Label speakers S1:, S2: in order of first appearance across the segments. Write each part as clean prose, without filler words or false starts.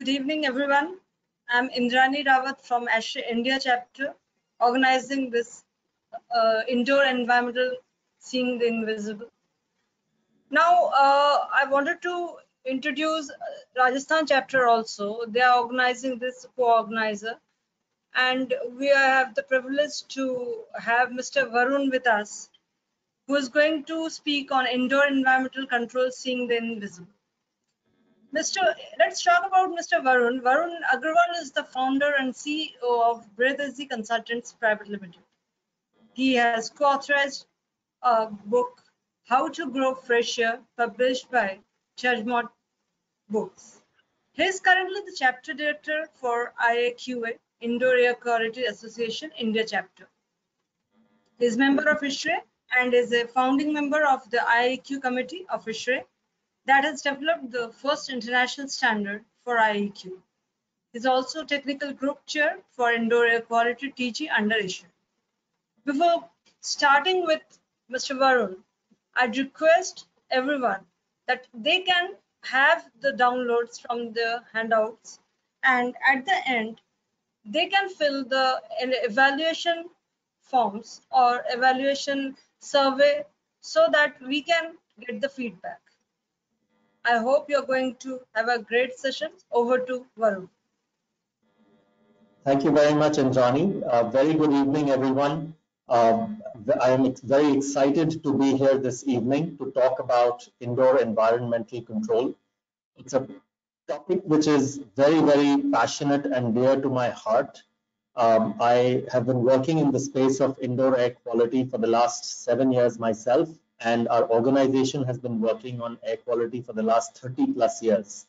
S1: Good evening, everyone. I'm Indrani Rawat from ASHRAE India chapter, organizing this indoor environmental Seeing the Invisible. Now, I wanted to introduce Rajasthan chapter also. They are organizing this co-organizer, and we have the privilege to have Mr. Varun with us, who is going to speak on indoor environmental control, Seeing the Invisible. Let's talk about Mr. Varun. Varun Agrawal is the founder and CEO of Breathezi Consultants Private Limited. He has co-authored a book, How to Grow Fresh Air, published by Judgmont Books. He is currently the chapter director for IAQA, Indoor Air Quality Association, India chapter. He is member of ASHRAE and is a founding member of the IAQ committee of ASHRAE that has developed the first international standard for IAQ. He is also technical group chair for indoor air quality teaching under ASHRAE. Before starting with Mr. Varun, I'd request everyone that they can have the downloads from the handouts, and at the end, they can fill the evaluation forms or evaluation survey so that we can get the feedback. I hope you're going to have a great session. Over to Varun.
S2: Thank you very much, Indrani. Very good evening, everyone. I am very excited to be here this evening to talk about indoor environmental control. It's a topic which is very, very passionate and dear to my heart. I have been working in the space of indoor air quality for the last 7 years myself, and our organization has been working on air quality for the last 30 plus years.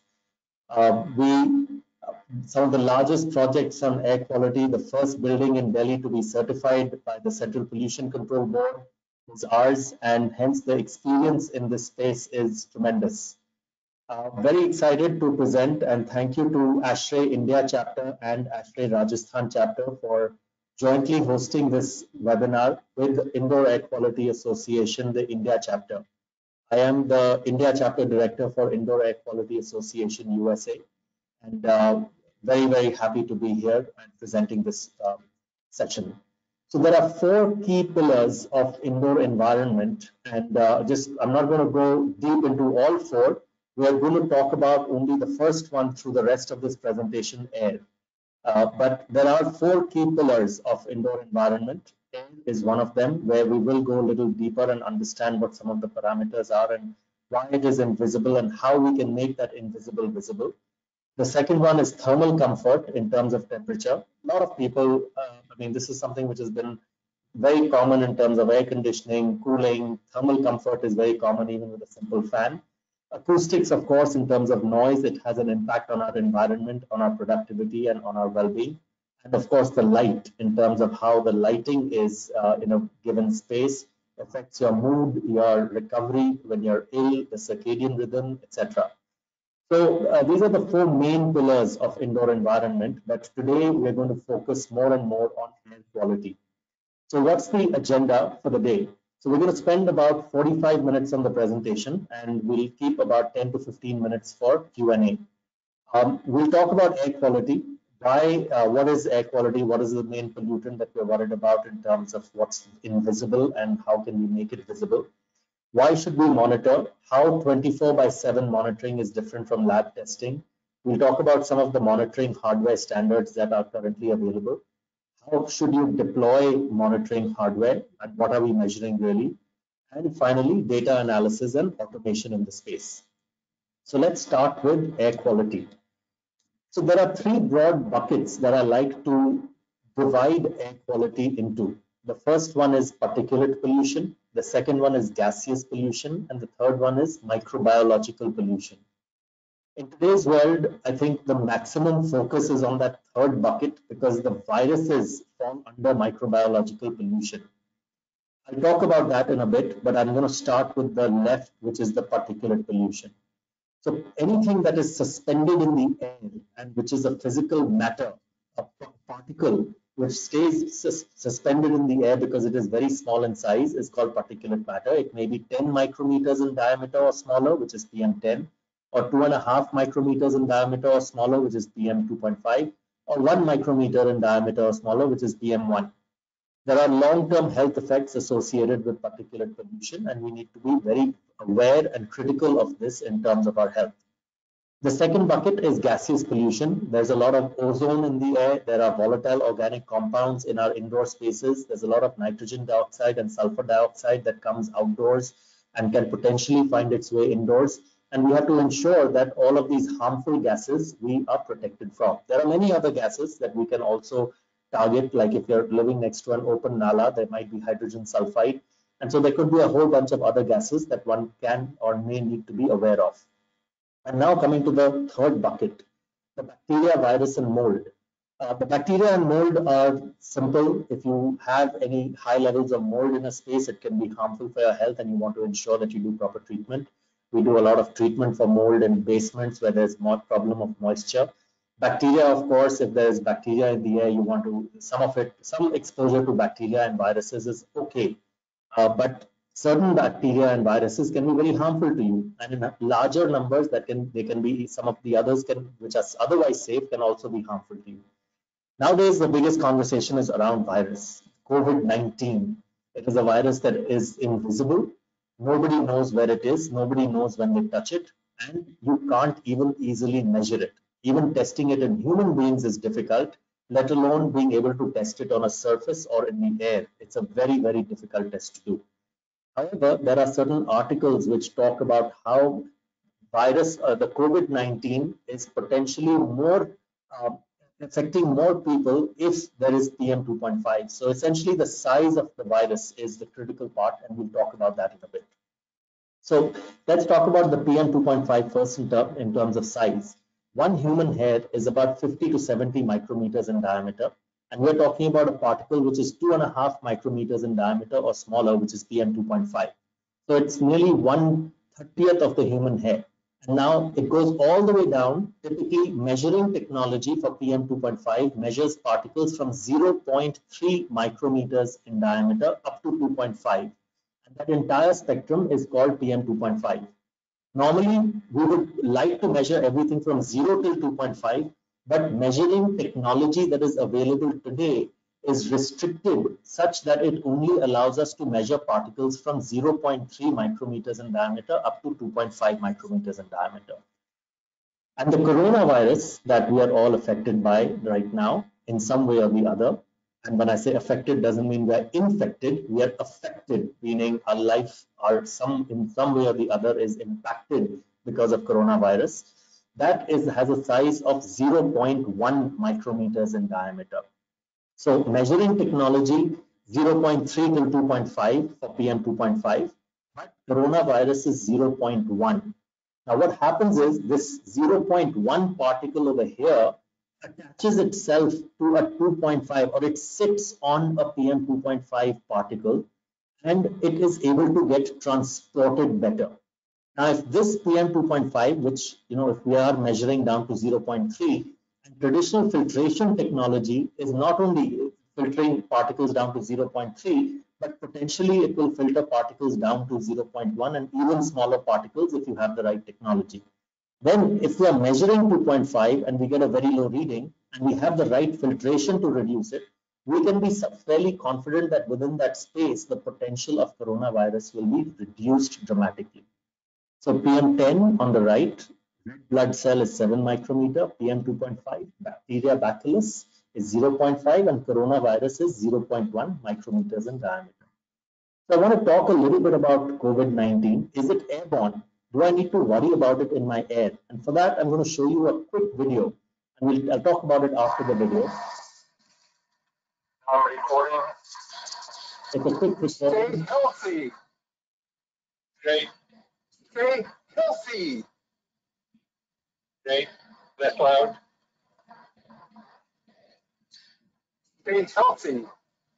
S2: Some of the largest projects on air quality, the first building in Delhi to be certified by the Central Pollution Control Board is ours, and hence the experience in this space is tremendous. Very excited to present, and thank you to ASHRAE India chapter and ASHRAE Rajasthan chapter for jointly hosting this webinar with the Indoor Air Quality Association, the India chapter. I am the India chapter director for Indoor Air Quality Association USA, and very, very happy to be here and presenting this session. So there are 4 key pillars of indoor environment, and I'm not going to go deep into all 4. We are going to talk about only the first one through the rest of this presentation, air. But there are 4 key pillars of indoor environment. Air is one of them, where we will go a little deeper and understand what some of the parameters are and why it is invisible and how we can make that invisible visible. The second one is thermal comfort in terms of temperature. A lot of people, this is something which has been very common in terms of air conditioning, cooling. Thermal comfort is very common even with a simple fan. Acoustics, of course, in terms of noise, it has an impact on our environment, on our productivity, and on our well-being. And of course, the light, in terms of how the lighting is in a given space, affects your mood, your recovery when you're ill, the circadian rhythm, etc. So these are the 4 main pillars of indoor environment, but today we're going to focus more and more on air quality. So what's the agenda for the day? So we're going to spend about 45 minutes on the presentation, and we'll keep about 10 to 15 minutes for Q&A. We'll talk about air quality. What is air quality? What is the main pollutant that we're worried about in terms of what's invisible and how can we make it visible? Why should we monitor? How 24/7 monitoring is different from lab testing. We'll talk about some of the monitoring hardware standards that are currently available. How should you deploy monitoring hardware and what are we measuring really? And finally, data analysis and automation in the space. So let's start with air quality. So there are 3 broad buckets that I like to divide air quality into. The first one is particulate pollution, the second one is gaseous pollution, and the third one is microbiological pollution. In today's world, I think the maximum focus is on that third bucket because the viruses fall under microbiological pollution. I'll talk about that in a bit, but I'm going to start with the left, which is the particulate pollution. So anything that is suspended in the air and which is a physical matter, a particle which stays suspended in the air because it is very small in size is called particulate matter. It may be 10 micrometers in diameter or smaller, which is PM10, or 2.5 micrometers in diameter or smaller, which is PM2.5, or 1 micrometer in diameter or smaller, which is PM1. There are long-term health effects associated with particulate pollution, and we need to be very aware and critical of this in terms of our health. The second bucket is gaseous pollution. There's a lot of ozone in the air. There are volatile organic compounds in our indoor spaces. There's a lot of nitrogen dioxide and sulfur dioxide that comes outdoors and can potentially find its way indoors. And we have to ensure that all of these harmful gases we are protected from. There are many other gases that we can also target, like if you're living next to an open nala, there might be hydrogen sulfide. And so there could be a whole bunch of other gases that one can or may need to be aware of. And now coming to the third bucket, the bacteria, virus, and mold. The bacteria and mold are simple. If you have any high levels of mold in a space, it can be harmful for your health, and you want to ensure that you do proper treatment. We do a lot of treatment for mold in basements where there's more problem of moisture. Bacteria, of course, if there's bacteria in the air, you want to, some exposure to bacteria and viruses is okay. But certain bacteria and viruses can be very harmful to you, and in larger numbers they can be, some of the others which are otherwise safe can also be harmful to you. Nowadays the biggest conversation is around virus, COVID-19. It is a virus that is invisible. Nobody knows where it is, nobody knows when they touch it, and you can't even easily measure it. Even testing it in human beings is difficult, let alone being able to test it on a surface or in the air. It's a very, very difficult test to do. However, there are certain articles which talk about how the COVID-19 is potentially more affecting more people if there is PM2.5. So essentially the size of the virus is the critical part, and we'll talk about that in a bit. So let's talk about the PM2.5 first in terms of size. One human hair is about 50 to 70 micrometers in diameter. And we're talking about a particle which is 2.5 micrometers in diameter or smaller, which is PM2.5. So it's nearly 1/30th of the human hair. And now it goes all the way down. Typically, measuring technology for PM2.5 measures particles from 0.3 micrometers in diameter up to 2.5. And that entire spectrum is called PM2.5. Normally, we would like to measure everything from 0 till 2.5, but measuring technology that is available today is restricted such that it only allows us to measure particles from 0.3 micrometers in diameter up to 2.5 micrometers in diameter. And the coronavirus that we are all affected by right now in some way or the other, and when I say affected, doesn't mean we are infected, we are affected, meaning our life in some way or the other is impacted because of coronavirus. That has a size of 0.1 micrometers in diameter. So measuring technology 0.3 till 2.5 for PM2.5, but coronavirus is 0.1. Now what happens is this 0.1 particle over here attaches itself to a 2.5, or it sits on a PM2.5 particle, and it is able to get transported better. Now, if this PM2.5, which, if we are measuring down to 0.3, and traditional filtration technology is not only filtering particles down to 0.3, but potentially it will filter particles down to 0.1 and even smaller particles if you have the right technology. Then if we are measuring 2.5 and we get a very low reading and we have the right filtration to reduce it, we can be fairly confident that within that space, the potential of coronavirus will be reduced dramatically. So PM10 on the right, red blood cell is 7 micrometer, PM2.5, bacteria bacillus is 0.5, and coronavirus is 0.1 micrometers in diameter. So I want to talk a little bit about COVID-19. Is it airborne? Do I need to worry about it in my air? And for that, I'm going to show you a quick video, and I'll talk about it after the video.
S3: I'm recording.
S2: It's a quick recording.
S3: Stay healthy. Great. Stay healthy. Great. Less loud. Stay healthy.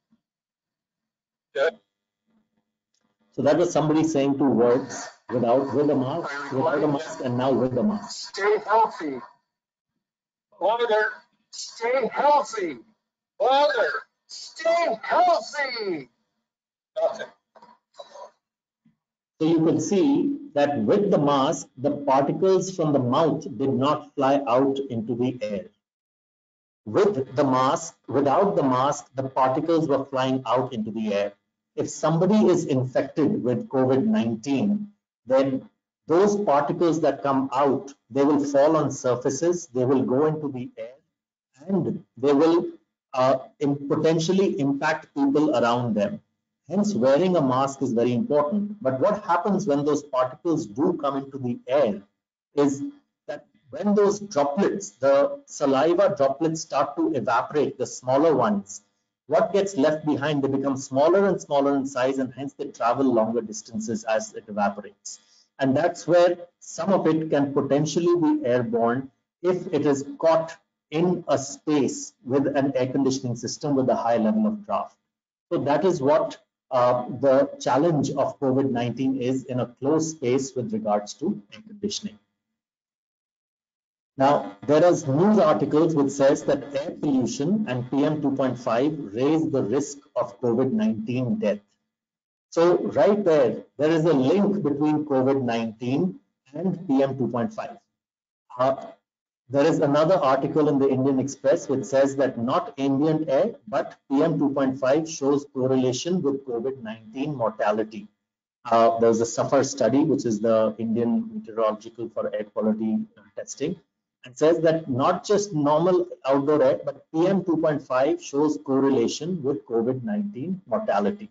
S3: Good.
S2: So that was somebody saying 2 words with a mask, without a mask, and now with a mask.
S3: Stay healthy. Water. Stay healthy. Water. Stay healthy. Nothing.
S2: So you can see that with the mask, the particles from the mouth did not fly out into the air. With the mask, without the mask, the particles were flying out into the air. If somebody is infected with COVID-19, then those particles that come out, they will fall on surfaces, they will go into the air, and they will potentially impact people around them. Hence, wearing a mask is very important. But what happens when those particles do come into the air is that when those droplets, the saliva droplets, start to evaporate, the smaller ones, what gets left behind, they become smaller and smaller in size, and hence they travel longer distances as it evaporates. And that's where some of it can potentially be airborne if it is caught in a space with an air conditioning system with a high level of draft. So that is what the challenge of COVID-19 is in a closed space with regards to air conditioning. Now, there is news articles which says that air pollution and PM 2.5 raise the risk of COVID-19 death. So right there is a link between COVID-19 and PM 2.5. There is another article in the Indian Express which says that not ambient air, but PM 2.5 shows correlation with COVID-19 mortality. There's a SAFAR study, which is the Indian Meteorological for Air Quality Testing, and says that not just normal outdoor air, but PM 2.5 shows correlation with COVID-19 mortality.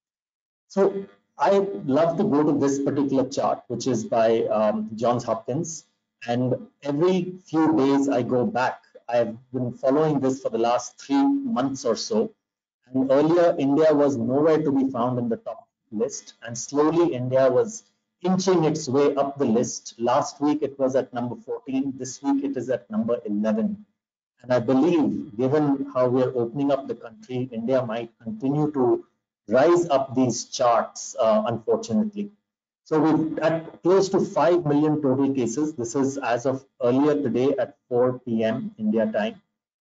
S2: So I love to go to this particular chart, which is by Johns Hopkins. And every few days I go back. I've been following this for the last 3 months or so. And earlier, India was nowhere to be found in the top list. And slowly, India was inching its way up the list. Last week, it was at number 14. This week, it is at number 11. And I believe, given how we are opening up the country, India might continue to rise up these charts, unfortunately. So we've at close to 5 million total cases. This is as of earlier today at 4 p.m. India time.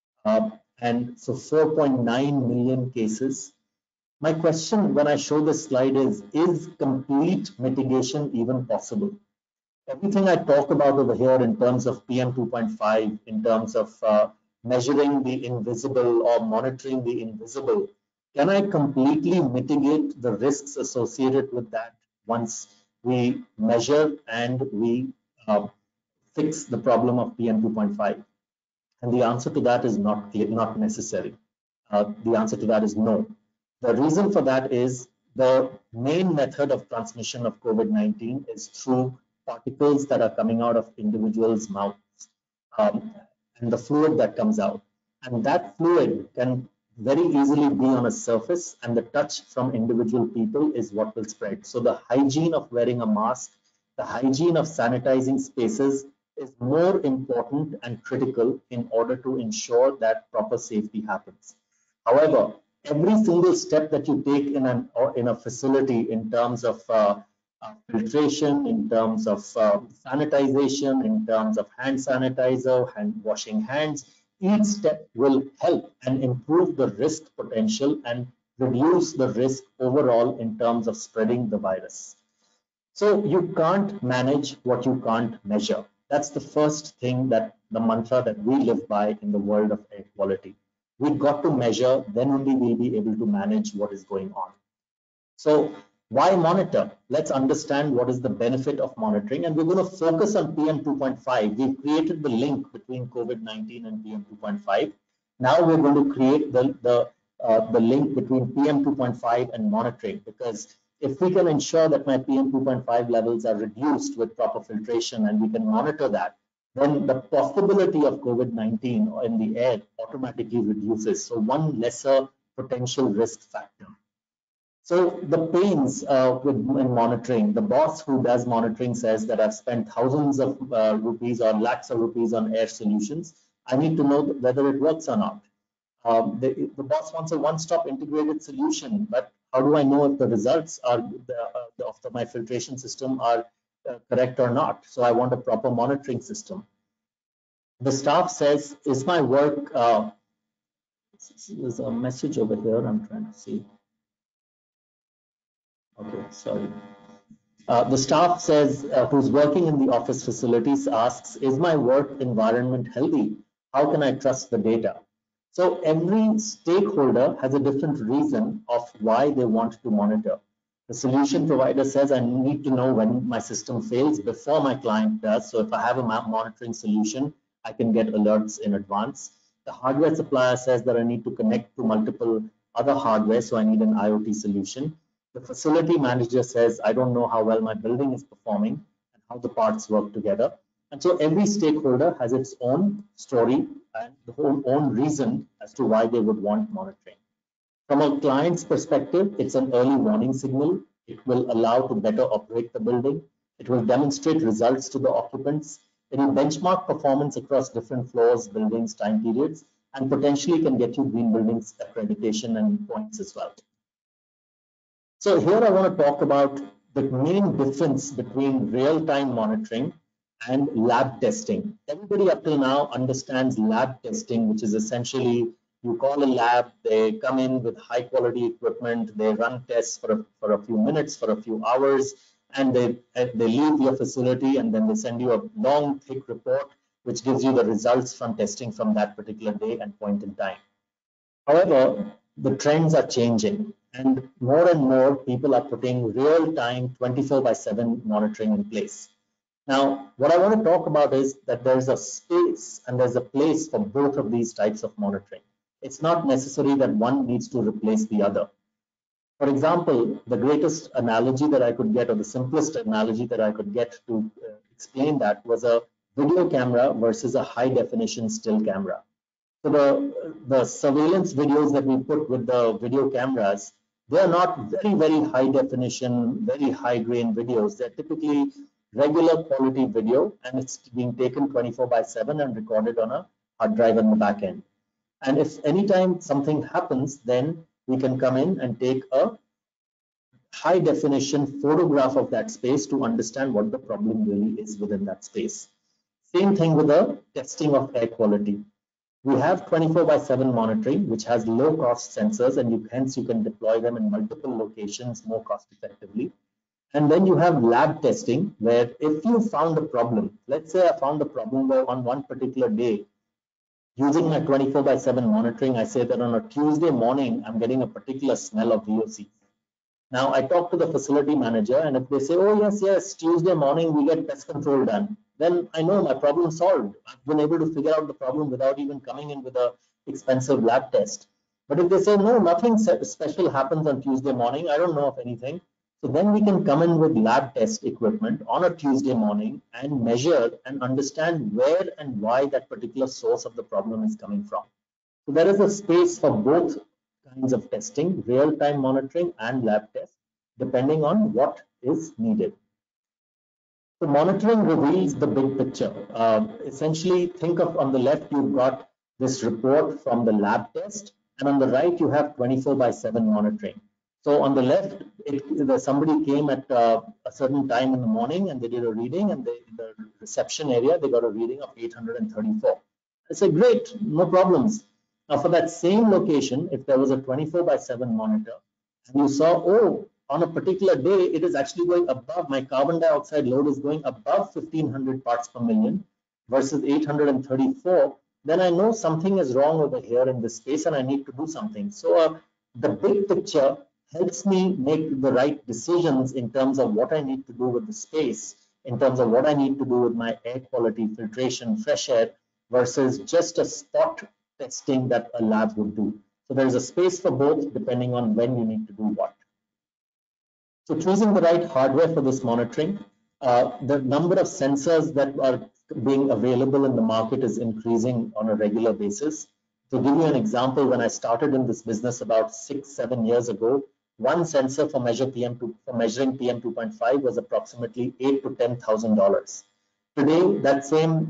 S2: And so 4.9 million cases. My question when I show this slide is complete mitigation even possible? Everything I talk about over here in terms of PM 2.5, in terms of measuring the invisible or monitoring the invisible, can I completely mitigate the risks associated with that once we measure and we fix the problem of PM 2.5? And the answer to that is not necessary. The answer to that is no. The reason for that is the main method of transmission of COVID-19 is through particles that are coming out of individuals' mouths and the fluid that comes out. And that fluid can very easily be on a surface, and the touch from individual people is what will spread. So the hygiene of wearing a mask, the hygiene of sanitizing spaces is more important and critical in order to ensure that proper safety happens. However, every single step that you take in a facility in terms of filtration, in terms of sanitization, in terms of hand sanitizer, washing hands, each step will help and improve the risk potential and reduce the risk overall in terms of spreading the virus. So you can't manage what you can't measure. That's the first thing, that the mantra that we live by in the world of air quality. We've got to measure, then only we'll be able to manage what is going on. So why monitor? Let's understand what is the benefit of monitoring, and we're going to focus on PM 2.5. We've created the link between COVID-19 and PM 2.5. Now we're going to create the link between PM 2.5 and monitoring, because if we can ensure that my PM 2.5 levels are reduced with proper filtration and we can monitor that, then the possibility of COVID-19 in the air automatically reduces. So one lesser potential risk factor. So the pains in monitoring, the boss who does monitoring says that I've spent thousands of rupees or lakhs of rupees on air solutions. I need to know whether it works or not. The boss wants a one-stop integrated solution, but how do I know if the results are of my filtration system are correct or not? So I want a proper monitoring system. The staff says, is my work, there's a message over here I'm trying to see. Okay, sorry. The staff says, who's working in the office facilities asks, is my work environment healthy? How can I trust the data? So every stakeholder has a different reason of why they want to monitor. The solution provider says, I need to know when my system fails before my client does. So if I have a monitoring solution, I can get alerts in advance. The hardware supplier says that I need to connect to multiple other hardware, so I need an IoT solution. The facility manager says, I don't know how well my building is performing and how the parts work together. And so every stakeholder has its own story and the own reason as to why they would want monitoring. From a client's perspective, it's an early warning signal. It will allow to better operate the building. It will demonstrate results to the occupants. It will benchmark performance across different floors, buildings, time periods, and potentially can get you green buildings accreditation and points as well. So here I want to talk about the main difference between real-time monitoring and lab testing. Everybody up till now understands lab testing, which is essentially you call a lab, they come in with high quality equipment, they run tests for a few minutes, for a few hours, and they leave your facility and then they send you a long, thick report, which gives you the results from testing from that particular day and point in time. However, the trends are changing and more people are putting real-time 24/7 monitoring in place. Now, what I want to talk about is that there's a space and there's a place for both of these types of monitoring. It's not necessary that one needs to replace the other. For example, the greatest analogy that I could get, or the simplest analogy that I could get to explain that, was a video camera versus a high-definition still camera. So the surveillance videos that we put with the video cameras, they are not very high definition, very high grain videos. They're typically regular quality video, and it's being taken 24/7 and recorded on a hard drive in the back end. And if anytime something happens, then we can come in and take a high definition photograph of that space to understand what the problem really is within that space. Same thing with the testing of air quality. We have 24/7 monitoring, which has low cost sensors, and hence you can deploy them in multiple locations more cost effectively. And then you have lab testing, where if you found a problem, let's say I found a problem where on one particular day, using my 24/7 monitoring, I say that on a Tuesday morning, I'm getting a particular smell of VOC. Now I talk to the facility manager, and if they say, oh yes, Tuesday morning we get pest control done, then I know my problem solved. I've been able to figure out the problem without even coming in with a expensive lab test. But if they say, no, nothing special happens on Tuesday morning, I don't know of anything, so then we can come in with lab test equipment on a Tuesday morning and measure and understand where and why that particular source of the problem is coming from. So there is a space for both kinds of testing, real-time monitoring and lab tests, depending on what is needed. So monitoring reveals the big picture. Essentially, think of on the left, you've got this report from the lab test, and on the right, you have 24/7 monitoring. So on the left, somebody came at a certain time in the morning and they did a reading, and the reception area, they got a reading of 834. I said, great, no problems. Now for that same location, if there was a 24/7 monitor, and you saw, oh, on a particular day, it is actually going above, my carbon dioxide load is going above 1500 parts per million versus 834, then I know something is wrong over here in this space and I need to do something. So the big picture helps me make the right decisions in terms of what I need to do with the space, in terms of what I need to do with my air quality, filtration, fresh air, versus just a spot testing that a lab would do. So there's a space for both depending on when you need to do what. So choosing the right hardware for this monitoring, the number of sensors that are being available in the market is increasing on a regular basis. To give you an example, when I started in this business about 6-7 years ago, one sensor for measuring PM 2.5 was approximately $8,000 to $10,000. Today, that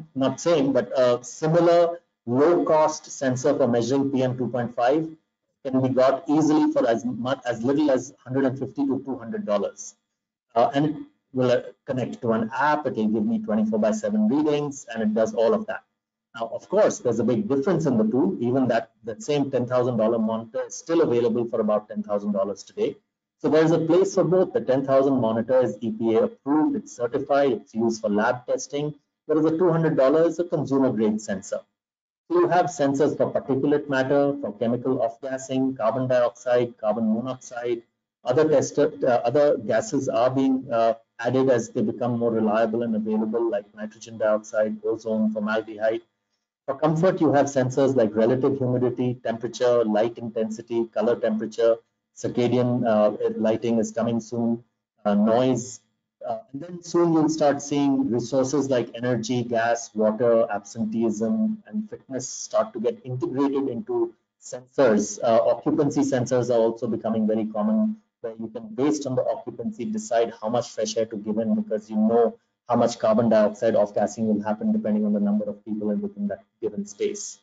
S2: similar low-cost sensor for measuring PM 2.5 can be got easily for as little as $150 to $200. And it will connect to an app, it will give me 24/7 readings, and it does all of that. Now, of course, there's a big difference in the two. Even that same $10,000 monitor is still available for about $10,000 today. So there's a place for both. The 10,000 monitor is EPA approved, it's certified, it's used for lab testing. Whereas the $200 is a consumer grade sensor. So you have sensors for particulate matter, for chemical off-gassing, carbon dioxide, carbon monoxide. Other gases are being added as they become more reliable and available, like nitrogen dioxide, ozone, formaldehyde. For comfort, you have sensors like relative humidity, temperature, light intensity, color temperature, circadian lighting is coming soon, noise. And then soon you'll start seeing resources like energy, gas, water, absenteeism, and fitness start to get integrated into sensors. Occupancy sensors are also becoming very common, where you can, based on the occupancy, decide how much fresh air to give in, because you know how much carbon dioxide off-gassing will happen depending on the number of people within that given space.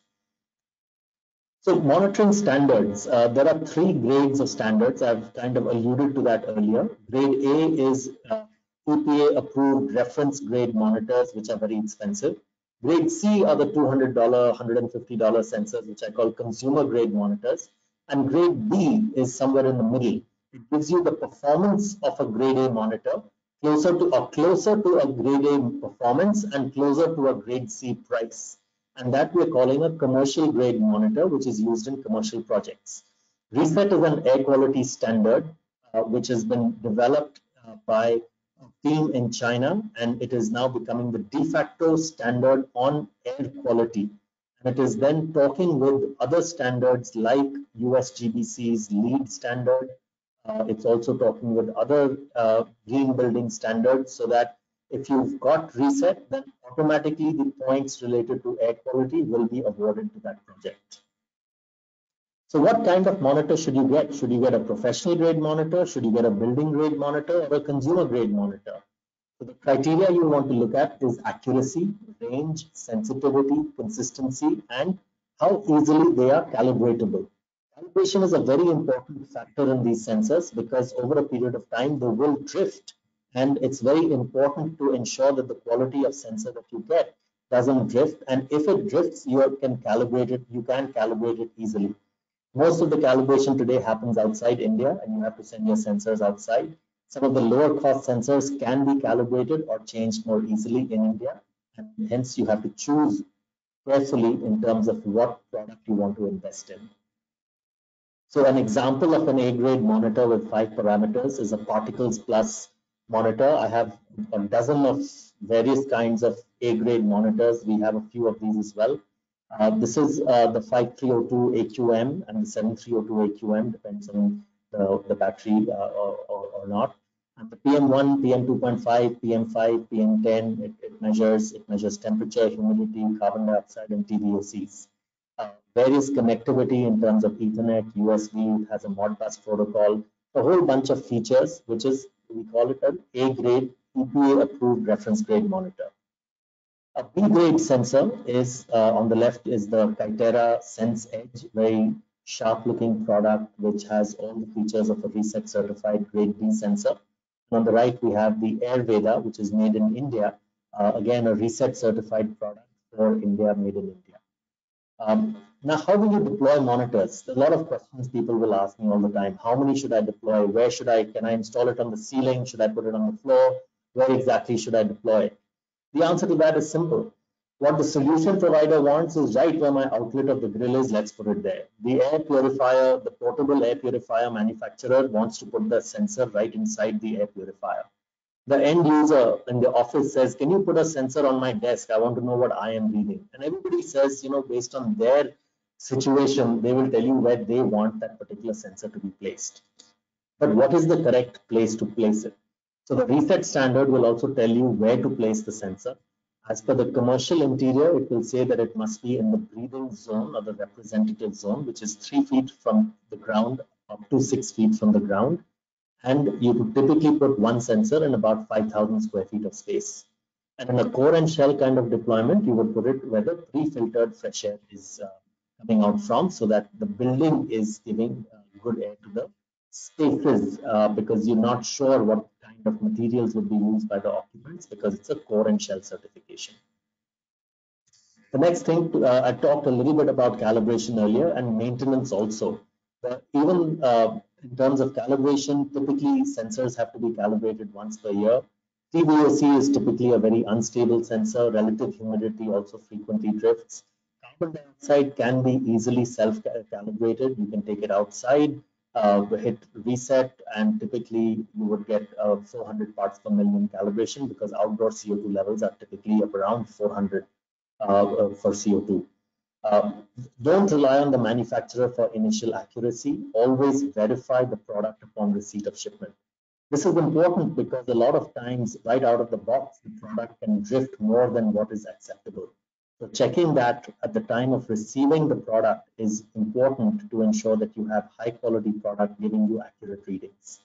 S2: So monitoring standards, there are 3 grades of standards. I've kind of alluded to that earlier. Grade A is EPA approved reference grade monitors, which are very expensive. Grade C are the $200, $150 sensors, which I call consumer grade monitors. And grade B is somewhere in the middle. It gives you the performance of a grade A monitor, closer to a grade A performance and closer to a grade C price. And that we're calling a commercial grade monitor, which is used in commercial projects. RESET is an air quality standard, which has been developed by a team in China, and it is now becoming the de facto standard on air quality. And it is then talking with other standards like USGBC's LEED standard. It's also talking with other green building standards, so that if you've got RESET, then automatically the points related to air quality will be awarded to that project. So what kind of monitor should you get? Should you get a professional grade monitor? Should you get a building grade monitor or a consumer grade monitor? So the criteria you want to look at is accuracy, range, sensitivity, consistency, and how easily they are calibratable. Calibration is a very important factor in these sensors, because over a period of time they will drift, and it's very important to ensure that the quality of sensor that you get doesn't drift, and if it drifts, you can calibrate it easily. Most of the calibration today happens outside India, and you have to send your sensors outside. Some of the lower cost sensors can be calibrated or changed more easily in India, and hence you have to choose carefully in terms of what product you want to invest in. So an example of an A-grade monitor with 5 parameters is a Particles Plus monitor. I have a dozen of various kinds of A-grade monitors. We have a few of these as well. This is the 5302 AQM and the 7302 AQM, depends on the battery or not. And the PM1, PM2.5, PM5, PM10, it measures temperature, humidity, carbon dioxide, and TVOCs. Various connectivity in terms of Ethernet, USB, it has a Modbus protocol, a whole bunch of features, which is, we call it an A-grade, EPA approved reference grade monitor. A B-grade sensor is, on the left is the Kythera Sense Edge, very sharp looking product, which has all the features of a RESET certified grade B sensor. And on the right, we have the Airveda, which is made in India, again, a RESET certified product for India, made in India. Now, how do you deploy monitors? A lot of questions people will ask me all the time. How many should I deploy? Where should can I install it on the ceiling? Should I put it on the floor? Where exactly should I deploy it? The answer to that is simple. What the solution provider wants is right where my outlet of the grill is, let's put it there. The air purifier, the portable air purifier manufacturer wants to put the sensor right inside the air purifier. The end user in the office says, can you put a sensor on my desk? I want to know what I am reading. And everybody says, based on their situation, they will tell you where they want that particular sensor to be placed. But what is the correct place to place it? So the RESET standard will also tell you where to place the sensor. As per the commercial interior, it will say that it must be in the breathing zone or the representative zone, which is 3 feet from the ground up to 6 feet from the ground. And you could typically put one sensor in about 5,000 square feet of space. And in a core and shell kind of deployment, you would put it where the pre-filtered fresh air is coming out from, so that the building is giving good air to the spaces, because you're not sure what kind of materials would be used by the occupants, because it's a core and shell certification. The next thing, I talked a little bit about calibration earlier, and maintenance also. Even In terms of calibration, typically sensors have to be calibrated once per year. TVOC is typically a very unstable sensor. Relative humidity also frequently drifts. Carbon dioxide can be easily self-calibrated. You can take it outside, hit reset, and typically you would get 400 parts per million calibration because outdoor CO2 levels are typically up around 400 for CO2. Don't rely on the manufacturer for initial accuracy. Always verify the product upon receipt of shipment. This is important because a lot of times, right out of the box, the product can drift more than what is acceptable. So checking that at the time of receiving the product is important to ensure that you have high quality product giving you accurate readings.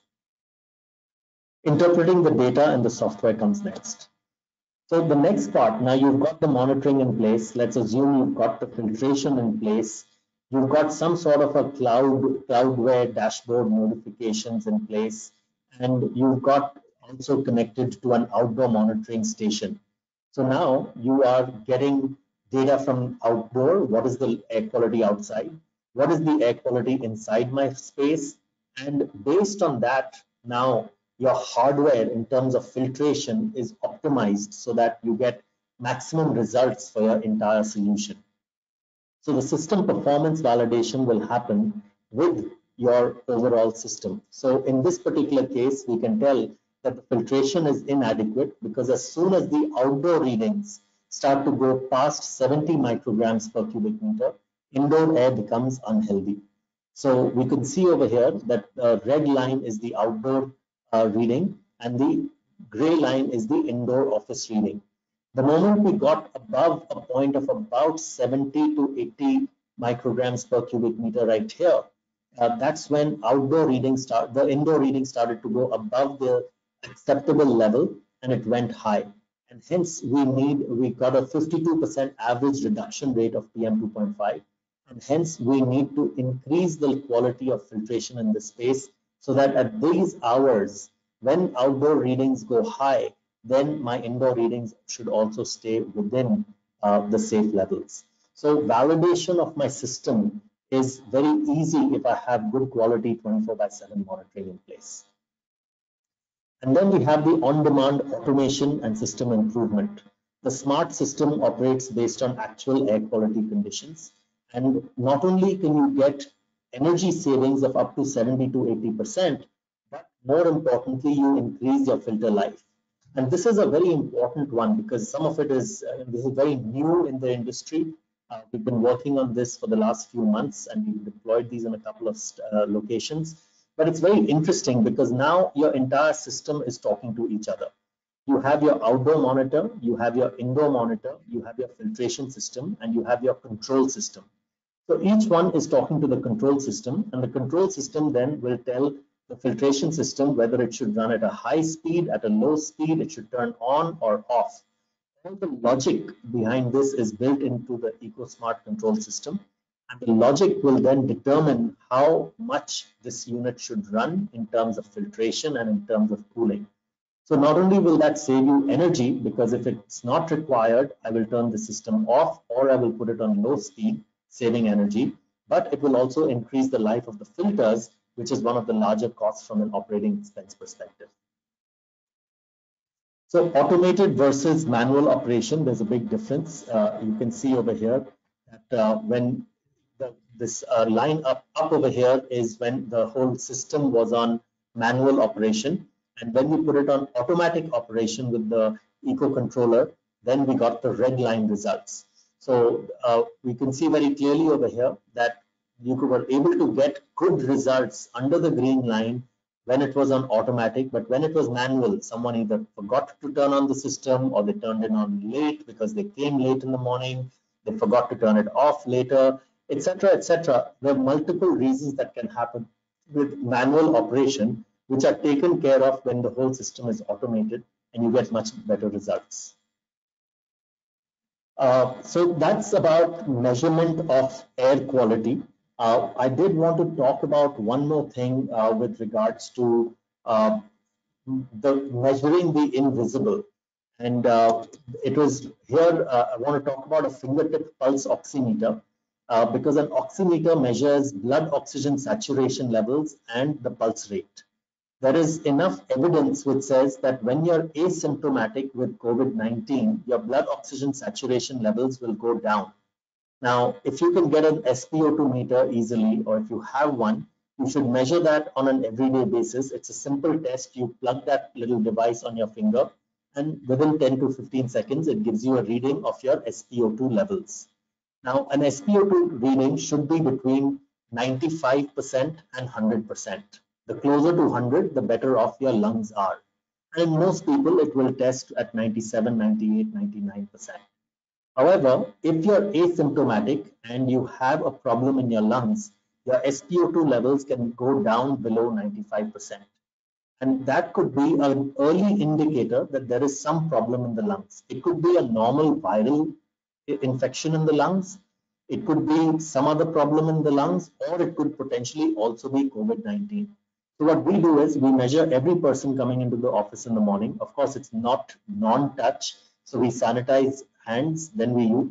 S2: Interpreting the data and the software comes next. So the next part, now you've got the monitoring in place. Let's assume you've got the filtration in place. You've got some sort of a cloudware dashboard notifications in place, and you've got also connected to an outdoor monitoring station. So now you are getting data from outdoor. What is the air quality outside? What is the air quality inside my space? And based on that, now your hardware in terms of filtration is optimized so that you get maximum results for your entire solution. So the system performance validation will happen with your overall system. So in this particular case, we can tell that the filtration is inadequate because as soon as the outdoor readings start to go past 70 micrograms per cubic meter, indoor air becomes unhealthy. So we can see over here that the red line is the outdoor reading and the gray line is the indoor office reading. The moment we got above a point of about 70 to 80 micrograms per cubic meter right here, that's when the indoor reading started to go above the acceptable level and it went high. And hence we got a 52% average reduction rate of PM2.5. And hence we need to increase the quality of filtration in the space so that at these hours, when outdoor readings go high, then my indoor readings should also stay within the safe levels. So validation of my system is very easy if I have good quality 24/7 monitoring in place. And then we have the on-demand automation and system improvement. The smart system operates based on actual air quality conditions. And not only can you get energy savings of up to 70 to 80%, but more importantly, you increase your filter life. And this is a very important one because some of it is, this is very new in the industry. We've been working on this for the last few months and we've deployed these in a couple of locations. But it's very interesting because now your entire system is talking to each other. You have your outdoor monitor, you have your indoor monitor, you have your filtration system, and you have your control system. So each one is talking to the control system, and the control system then will tell the filtration system whether it should run at a high speed, at a low speed, it should turn on or off. All the logic behind this is built into the EcoSmart control system. And the logic will then determine how much this unit should run in terms of filtration and in terms of cooling. So not only will that save you energy, because if it's not required, I will turn the system off or I will put it on low speed, saving energy, but it will also increase the life of the filters, which is one of the larger costs from an operating expense perspective. So automated versus manual operation, there's a big difference. You can see over here that when this line up over here is when the whole system was on manual operation, and when we put it on automatic operation with the eco controller, then we got the red line results. So we can see very clearly over here that you were able to get good results under the green line when it was on automatic, but when it was manual, someone either forgot to turn on the system or they turned it on late because they came late in the morning, they forgot to turn it off later, etc., etc. There are multiple reasons that can happen with manual operation, which are taken care of when the whole system is automated and you get much better results. So that's about measurement of air quality. I did want to talk about one more thing with regards to the measuring the invisible. And it was here, I want to talk about a fingertip pulse oximeter. because an oximeter measures blood oxygen saturation levels and the pulse rate. There is enough evidence which says that when you're asymptomatic with COVID-19, your blood oxygen saturation levels will go down. Now, if you can get an SpO2 meter easily, or if you have one, you should measure that on an everyday basis. It's a simple test. You plug that little device on your finger, and within 10 to 15 seconds, it gives you a reading of your SpO2 levels. Now, an SpO2 reading should be between 95% and 100%. The closer to 100, the better off your lungs are. And in most people, it will test at 97, 98, 99%. However, if you're asymptomatic and you have a problem in your lungs, your SpO2 levels can go down below 95%. And that could be an early indicator that there is some problem in the lungs. It could be a normal viral infection in the lungs. It could be some other problem in the lungs, or it could potentially also be COVID-19. So what we do is we measure every person coming into the office in the morning. Of course, it's not non-touch. So we sanitize hands, then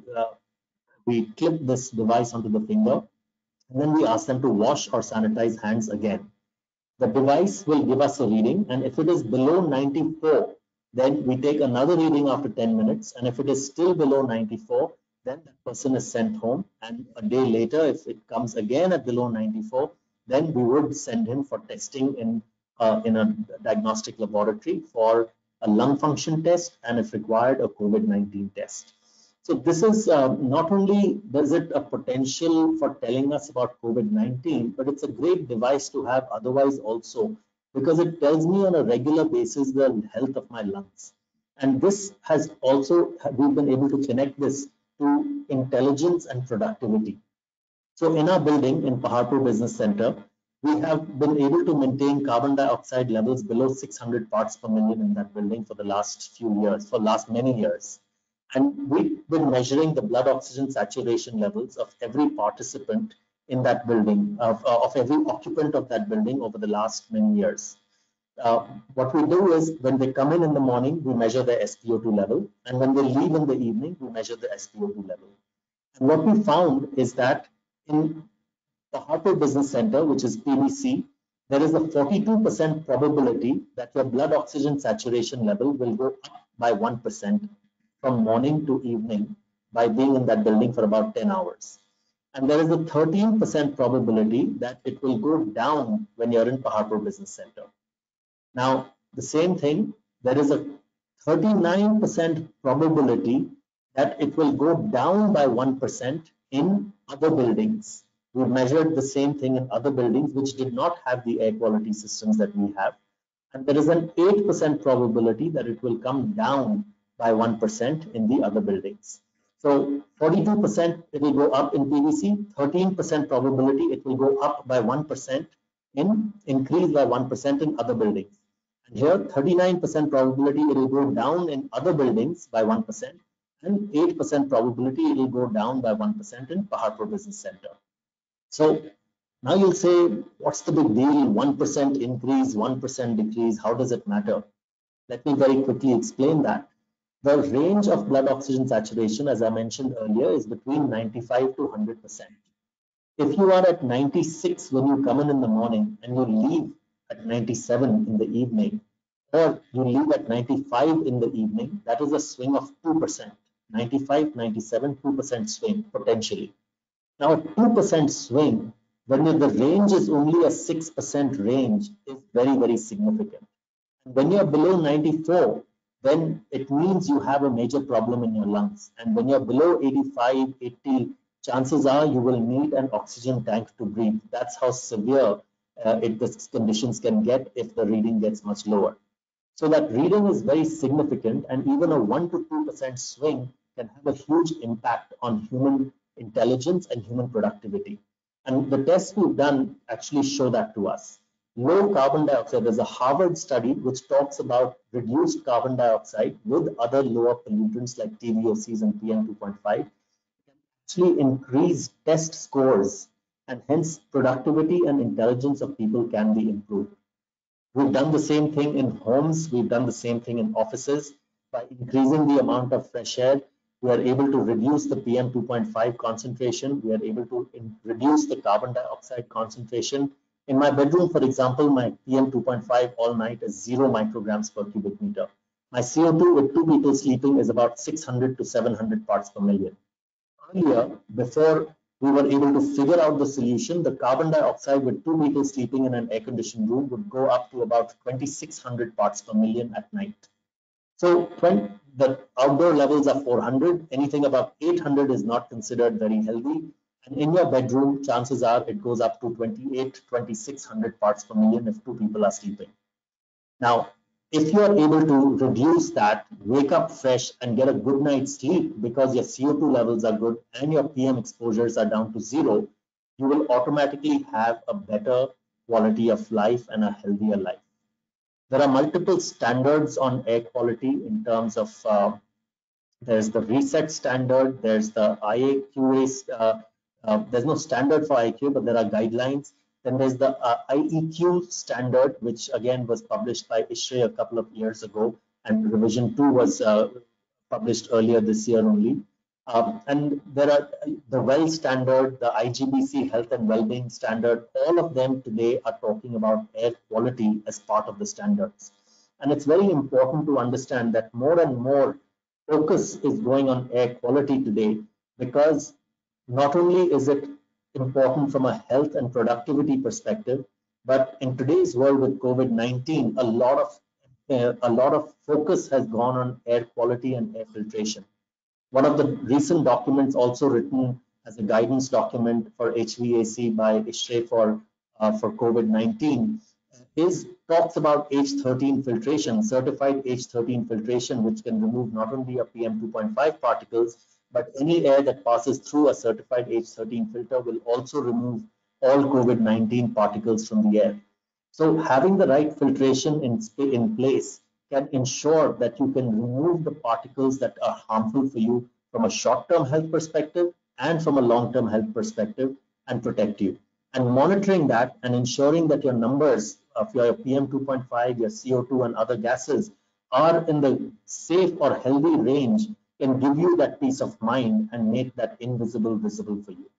S2: we clip this device onto the finger, and then we ask them to wash or sanitize hands again. The device will give us a reading, and if it is below 94, then we take another reading after 10 minutes, and if it is still below 94, then that person is sent home, and a day later, if it comes again at below 94, then we would send him for testing in a diagnostic laboratory for a lung function test, and if required, a COVID-19 test. So this is not only does it a potential for telling us about COVID-19, but it's a great device to have otherwise also, because it tells me on a regular basis the health of my lungs. And this has also, we've been able to connect this to intelligence and productivity. So in our building in Paharpur Business Center, we have been able to maintain carbon dioxide levels below 600 parts per million in that building for the last few years, for last many years. And we've been measuring the blood oxygen saturation levels of every participant in that building, of every occupant of that building over the last many years. What we do is when they come in the morning, we measure their SpO2 level. And when they leave in the evening, we measure the SpO2 level. And what we found is that in the Paharpur Business Center, which is PBC, there is a 42% probability that your blood oxygen saturation level will go up by 1% from morning to evening by being in that building for about 10 hours. And there is a 13% probability that it will go down when you're in Paharpur Business Center. Now, the same thing, there is a 39% probability that it will go down by 1% in other buildings. We measured the same thing in other buildings which did not have the air quality systems that we have. And there is an 8% probability that it will come down by 1% in the other buildings. So 42% it will go up in PVC, 13% probability it will go up by 1% in increase by 1% in other buildings. And here 39% probability it will go down in other buildings by 1% and 8% probability it will go down by 1% in Paharpur Business Center. So now you'll say, what's the big deal? 1% increase, 1% decrease, how does it matter? Let me very quickly explain that. The range of blood oxygen saturation, as I mentioned earlier, is between 95 to 100%. If you are at 96 when you come in the morning and you leave at 97 in the evening, or you leave at 95 in the evening, that is a swing of 2%. 95, 97, 2% swing potentially. Now, a 2% swing, when the range is only a 6% range, is very, very significant. And when you're below 94, then it means you have a major problem in your lungs. And when you're below 85, 80, chances are you will need an oxygen tank to breathe. That's how severe the conditions can get if the reading gets much lower. So that reading is very significant, and even a 1 to 2% swing can have a huge impact on human intelligence and human productivity. And the tests we've done actually show that to us. Low carbon dioxide, there's a Harvard study which talks about reduced carbon dioxide with other lower pollutants like TVOCs and PM2.5 actually increase test scores, and hence productivity and intelligence of people can be improved. We've done the same thing in homes, we've done the same thing in offices. By increasing the amount of fresh air, we are able to reduce the PM 2.5 concentration. We are able to reduce the carbon dioxide concentration. In my bedroom, for example, my PM 2.5 all night is 0 micrograms per cubic meter. My CO2 with 2 people sleeping is about 600 to 700 parts per million. Earlier, before we were able to figure out the solution, the carbon dioxide with 2 people sleeping in an air-conditioned room would go up to about 2,600 parts per million at night. So when the outdoor levels are 400, anything above 800 is not considered very healthy. And in your bedroom, chances are it goes up to 2,600 parts per million if 2 people are sleeping. Now, if you are able to reduce that, wake up fresh and get a good night's sleep because your CO2 levels are good and your PM exposures are down to 0, you will automatically have a better quality of life and a healthier life. There are multiple standards on air quality in terms of there's the reset standard, there's the IAQA, there's no standard for IAQ, but there are guidelines. Then there's the IEQ standard, which again was published by ISHRAE a couple of years ago, and revision 2 was published earlier this year only. And there are the WELL standard, the IGBC health and well-being standard, all of them today are talking about air quality as part of the standards. And it's very important to understand that more and more focus is going on air quality today, because not only is it important from a health and productivity perspective, but in today's world with COVID-19, a lot of focus has gone on air quality and air filtration. One of the recent documents also written as a guidance document for HVAC by ISHRAE for COVID-19 talks about H13 filtration, certified H13 filtration, which can remove not only your PM 2.5 particles, but any air that passes through a certified H13 filter will also remove all COVID-19 particles from the air. So having the right filtration in place can ensure that you can remove the particles that are harmful for you from a short-term health perspective and from a long-term health perspective and protect you. And monitoring that and ensuring that your numbers of your PM 2.5, your CO2 and other gases are in the safe or healthy range can give you that peace of mind and make that invisible visible for you.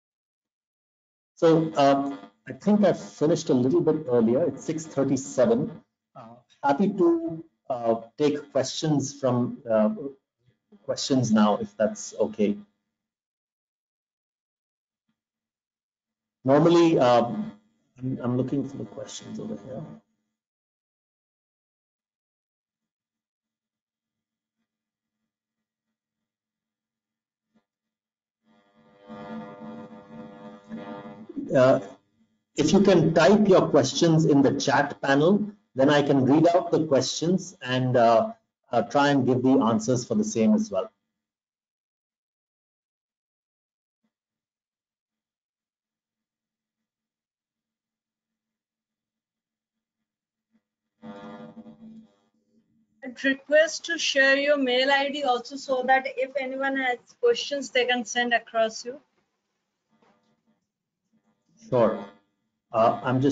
S2: So I think I've finished a little bit earlier. It's 6:37. Happy to take questions from questions now, if that's okay. Normally, I'm looking for the questions over here. If you can type your questions in the chat panel, then I can read out the questions and try and give the answers for the same as well.
S1: I'd request to share your mail ID also, so that if anyone has questions, they can send across you.
S2: Sure. I'm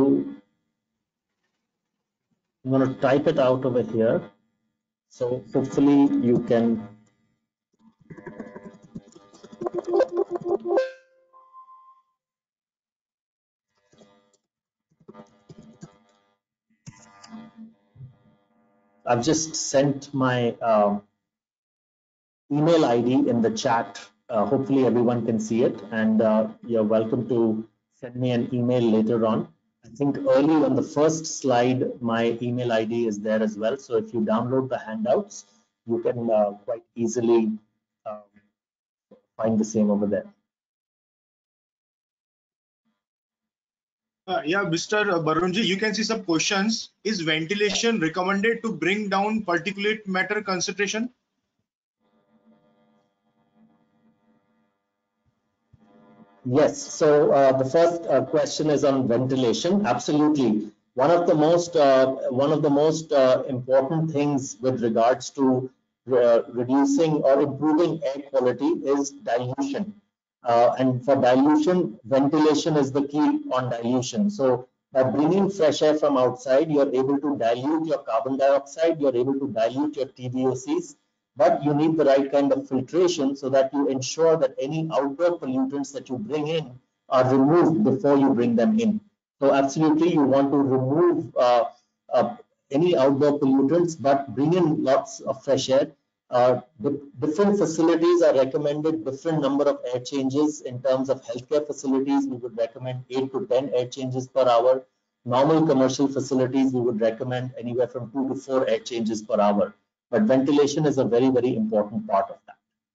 S2: going to type it out over here. So hopefully you can. I've just sent my email ID in the chat. Hopefully everyone can see it, and you're welcome to send me an email later on. I think early on the first slide, my email ID is there as well. So if you download the handouts, you can quite easily find the same over there.
S4: Yeah, Mr. Barunji, you can see some questions. Is ventilation recommended to bring down particulate matter concentration?
S2: Yes. So the first question is on ventilation. Absolutely. One of the most important things with regards to reducing or improving air quality is dilution. And for dilution, ventilation is the key on dilution. So by bringing fresh air from outside, you're able to dilute your carbon dioxide, you're able to dilute your TVOCs. but you need the right kind of filtration so that you ensure that any outdoor pollutants that you bring in are removed before you bring them in. So absolutely, you want to remove any outdoor pollutants, but bring in lots of fresh air. Different facilities are recommended different number of air changes. In terms of healthcare facilities, we would recommend 8 to 10 air changes per hour. Normal commercial facilities, we would recommend anywhere from 2 to 4 air changes per hour. But ventilation is a very, very important part of that.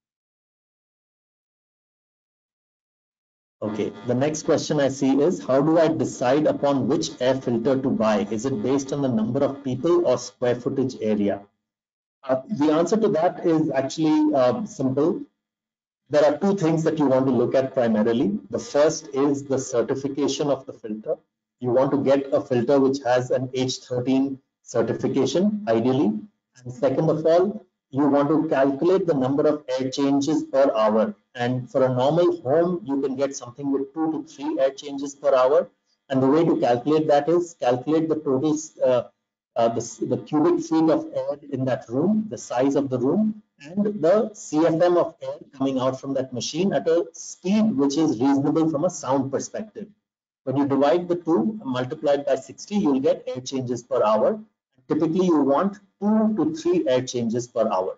S2: Okay, the next question I see is, how do I decide upon which air filter to buy? Is it based on the number of people or square footage area? The answer to that is actually simple. There are two things that you want to look at primarily. The first is the certification of the filter. You want to get a filter which has an H13 certification, ideally. And second of all, you want to calculate the number of air changes per hour. And for a normal home, you can get something with 2 to 3 air changes per hour. And the way to calculate that is calculate the total the cubic feet of air in that room, the size of the room, and the CFM of air coming out from that machine at a speed which is reasonable from a sound perspective. When you divide the two, multiplied by 60, you'll get air changes per hour. Typically, you want 2 to 3 air changes per hour.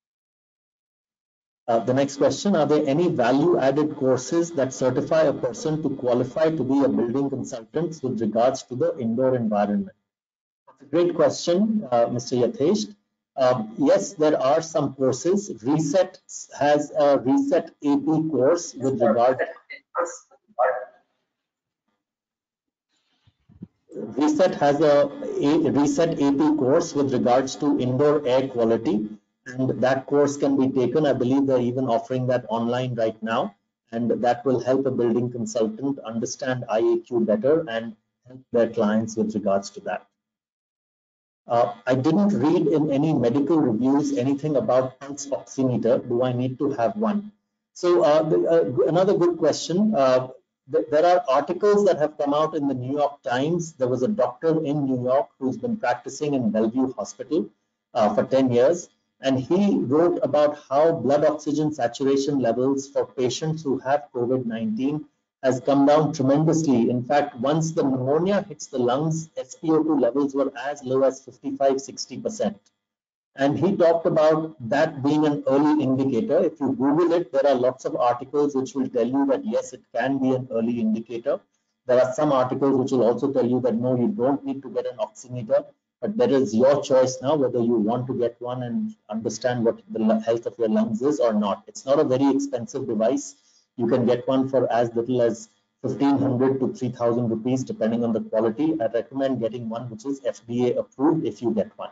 S2: The next question, are there any value-added courses that certify a person to qualify to be a building consultant with regards to the indoor environment? That's a great question, Mr. Yathesh. Yes, there are some courses. Reset has a Reset AP course with regard. Reset has a Reset AP course with regards to indoor air quality, and that course can be taken. I believe they're even offering that online right now, and that will help a building consultant understand IAQ better and help their clients with regards to that. I didn't read in any medical reviews anything about pulse oximeter. Do I need to have one? So another good question. There are articles that have come out in the New York Times. There was a doctor in New York who's been practicing in Bellevue Hospital for 10 years. And he wrote about how blood oxygen saturation levels for patients who have COVID-19 has come down tremendously. In fact, once the pneumonia hits the lungs, SpO2 levels were as low as 55–60%. And he talked about that being an early indicator. If you Google it, there are lots of articles which will tell you that yes, it can be an early indicator. There are some articles which will also tell you that no, you don't need to get an oximeter, but that is your choice now whether you want to get one and understand what the health of your lungs is or not. It's not a very expensive device. You can get one for as little as 1,500 to 3,000 rupees depending on the quality. I recommend getting one which is FDA approved if you get one.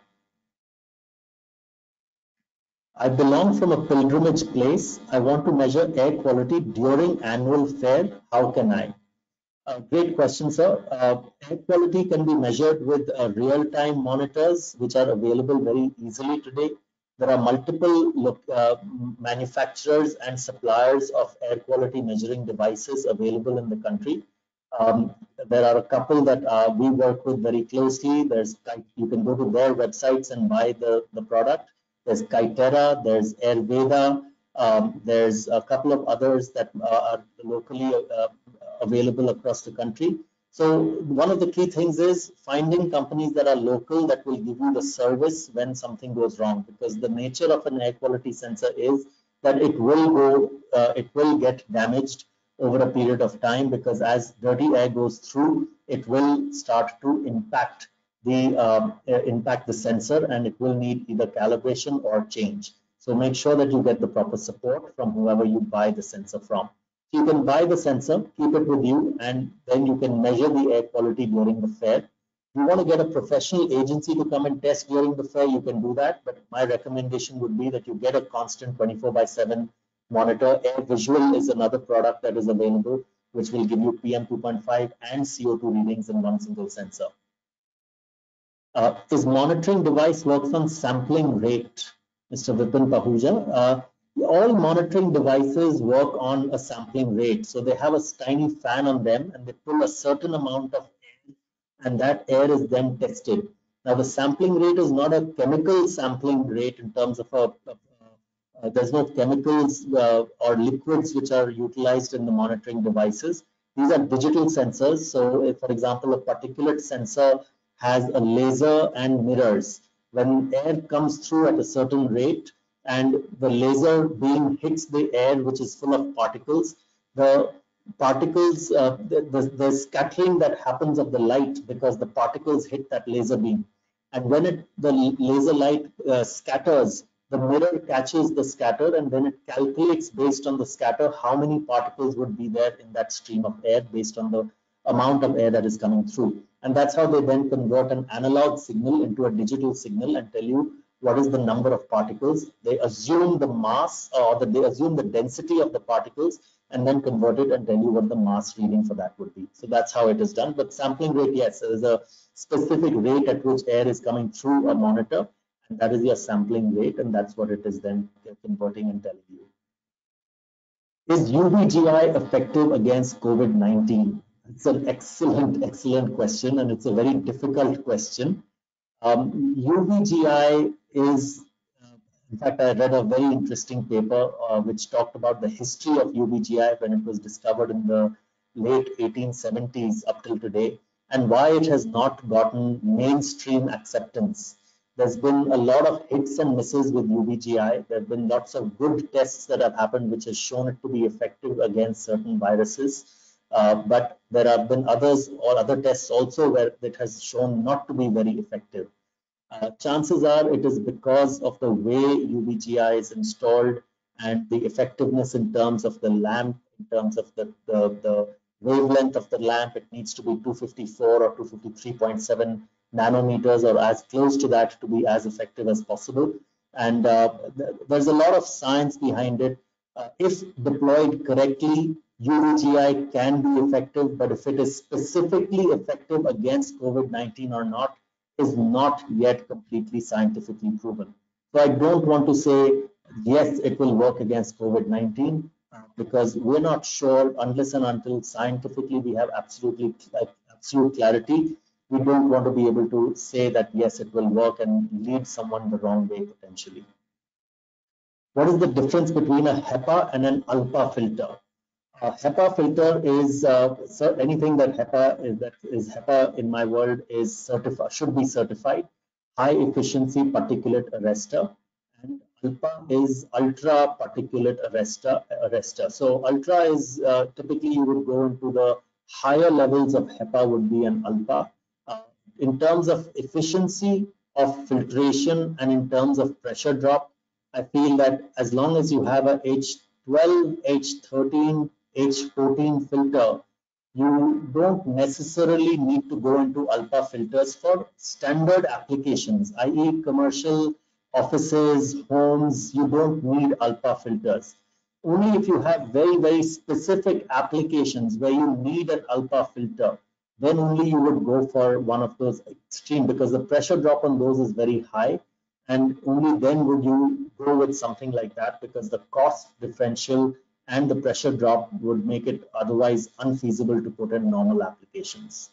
S2: I belong from a pilgrimage place. I want to measure air quality during annual fair. How can I? Great question, sir. Air quality can be measured with real-time monitors, which are available very easily today. There are multiple manufacturers and suppliers of air quality measuring devices available in the country. There are a couple that we work with very closely. You can go to their websites and buy the product. There's Kythera, there's Ayurveda, there's a couple of others that are locally available across the country. So one of the key things is finding companies that are local that will give you the service when something goes wrong, because the nature of an air quality sensor is that it will get damaged over a period of time, because as dirty air goes through, it will start to impact the sensor, and it will need either calibration or change. So make sure that you get the proper support from whoever you buy the sensor from. So you can buy the sensor, keep it with you, and then you can measure the air quality during the fair. If you want to get a professional agency to come and test during the fair, you can do that. But my recommendation would be that you get a constant 24/7 monitor. Air Visual is another product that is available, which will give you PM 2.5 and CO2 readings in one single sensor. Is monitoring device works on sampling rate, Mr. Vipin Pahuja? All monitoring devices work on a sampling rate. So they have a tiny fan on them and they pull a certain amount of air, and that air is then tested. Now the sampling rate is not a chemical sampling rate in terms of a There's no chemicals or liquids which are utilized in the monitoring devices. These are digital sensors. So if, for example, a particulate sensor has a laser and mirrors. When air comes through at a certain rate and the laser beam hits the air, which is full of particles, the particles, the scattering that happens of the light because the particles hit that laser beam. And when the laser light scatters, the mirror catches the scatter and then it calculates based on the scatter how many particles would be there in that stream of air based on the amount of air that is coming through. And that's how they then convert an analog signal into a digital signal and tell you what is the number of particles. They assume the mass or they assume the density of the particles and then convert it and tell you what the mass reading for that would be. So that's how it is done. But sampling rate, yes, there is a specific rate at which air is coming through a monitor, and that is your sampling rate, and that's what it is then converting and telling you. Is UVGI effective against COVID-19? It's an excellent question, and it's a very difficult question. UVGI is, in fact, I read a very interesting paper which talked about the history of UVGI when it was discovered in the late 1870s up till today, and why it has not gotten mainstream acceptance. There's been a lot of hits and misses with UVGI. There have been lots of good tests that have happened which has shown it to be effective against certain viruses. But there have been others or other tests also where it has shown not to be very effective. Chances are it is because of the way UVGI is installed and the effectiveness in terms of the lamp, in terms of the wavelength of the lamp. It needs to be 254 or 253.7 nanometers or as close to that to be as effective as possible. And there's a lot of science behind it. If deployed correctly, UVGI can be effective, but if it is specifically effective against COVID-19 or not, is not yet completely scientifically proven. So I don't want to say, yes, it will work against COVID-19 because we're not sure unless and until scientifically we have absolute clarity. We don't want to be able to say that, yes, it will work and lead someone the wrong way potentially. What is the difference between a HEPA and an ULPA filter? HEPA filter is anything that HEPA in my world is certified, should be certified, high efficiency particulate arrestor, and ULPA is ultra particulate arrestor. So ultra is typically you would go into the higher levels of HEPA would be an ULPA. In terms of efficiency of filtration and in terms of pressure drop, I feel that as long as you have a H12, H13, H14 filter, you don't necessarily need to go into ULPA filters for standard applications, i.e. commercial offices, homes. You don't need ULPA filters. Only if you have very specific applications where you need an ULPA filter, then only you would go for one of those extreme, because the pressure drop on those is very high, and only then would you go with something like that, because the cost differential and the pressure drop would make it otherwise unfeasible to put in normal applications.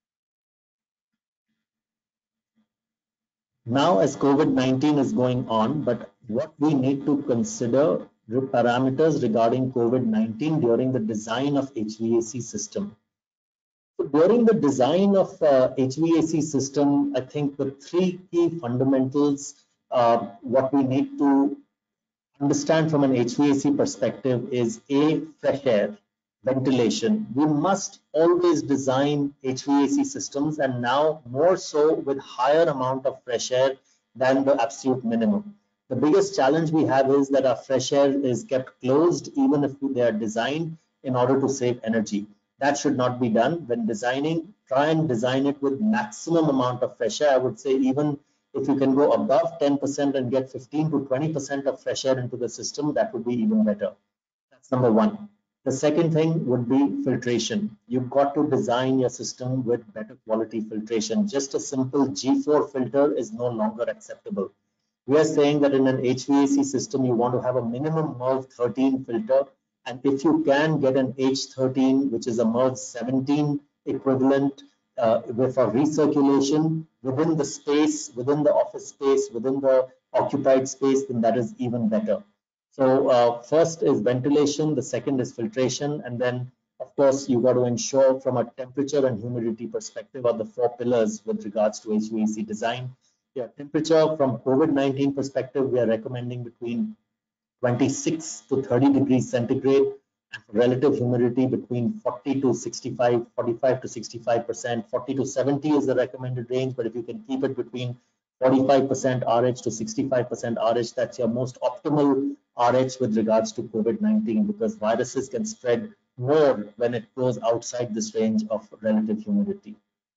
S2: Now, as COVID-19 is going on, but what we need to consider parameters regarding COVID-19 during the design of HVAC system. So during the design of HVAC system, I think the three key fundamentals, what we need to understand from an HVAC perspective is A, fresh air, ventilation. We must always design HVAC systems, and now more so with higher amount of fresh air than the absolute minimum. The biggest challenge we have is that our fresh air is kept closed even if they are designed in order to save energy. That should not be done. When designing, try and design it with maximum amount of fresh air. I would say even if you can go above 10% and get 15 to 20% of fresh air into the system, that would be even better. That's number one. The second thing would be filtration. You've got to design your system with better quality filtration. Just a simple G4 filter is no longer acceptable. We are saying that in an HVAC system, you want to have a minimum MERV 13 filter. And if you can get an H13, which is a MERV 17 equivalent, for recirculation within the space, within the office space, within the occupied space, then that is even better. So first is ventilation, the second is filtration, and then of course you got to ensure from a temperature and humidity perspective are the four pillars with regards to HVAC design. Yeah, temperature from COVID-19 perspective, we are recommending between 26 to 30 degrees centigrade, and relative humidity between 40 to 65, 45 to 65%, 40 to 70 is the recommended range, but if you can keep it between 45% RH to 65% RH, that's your most optimal RH with regards to COVID-19, because viruses can spread more when it goes outside this range of relative humidity.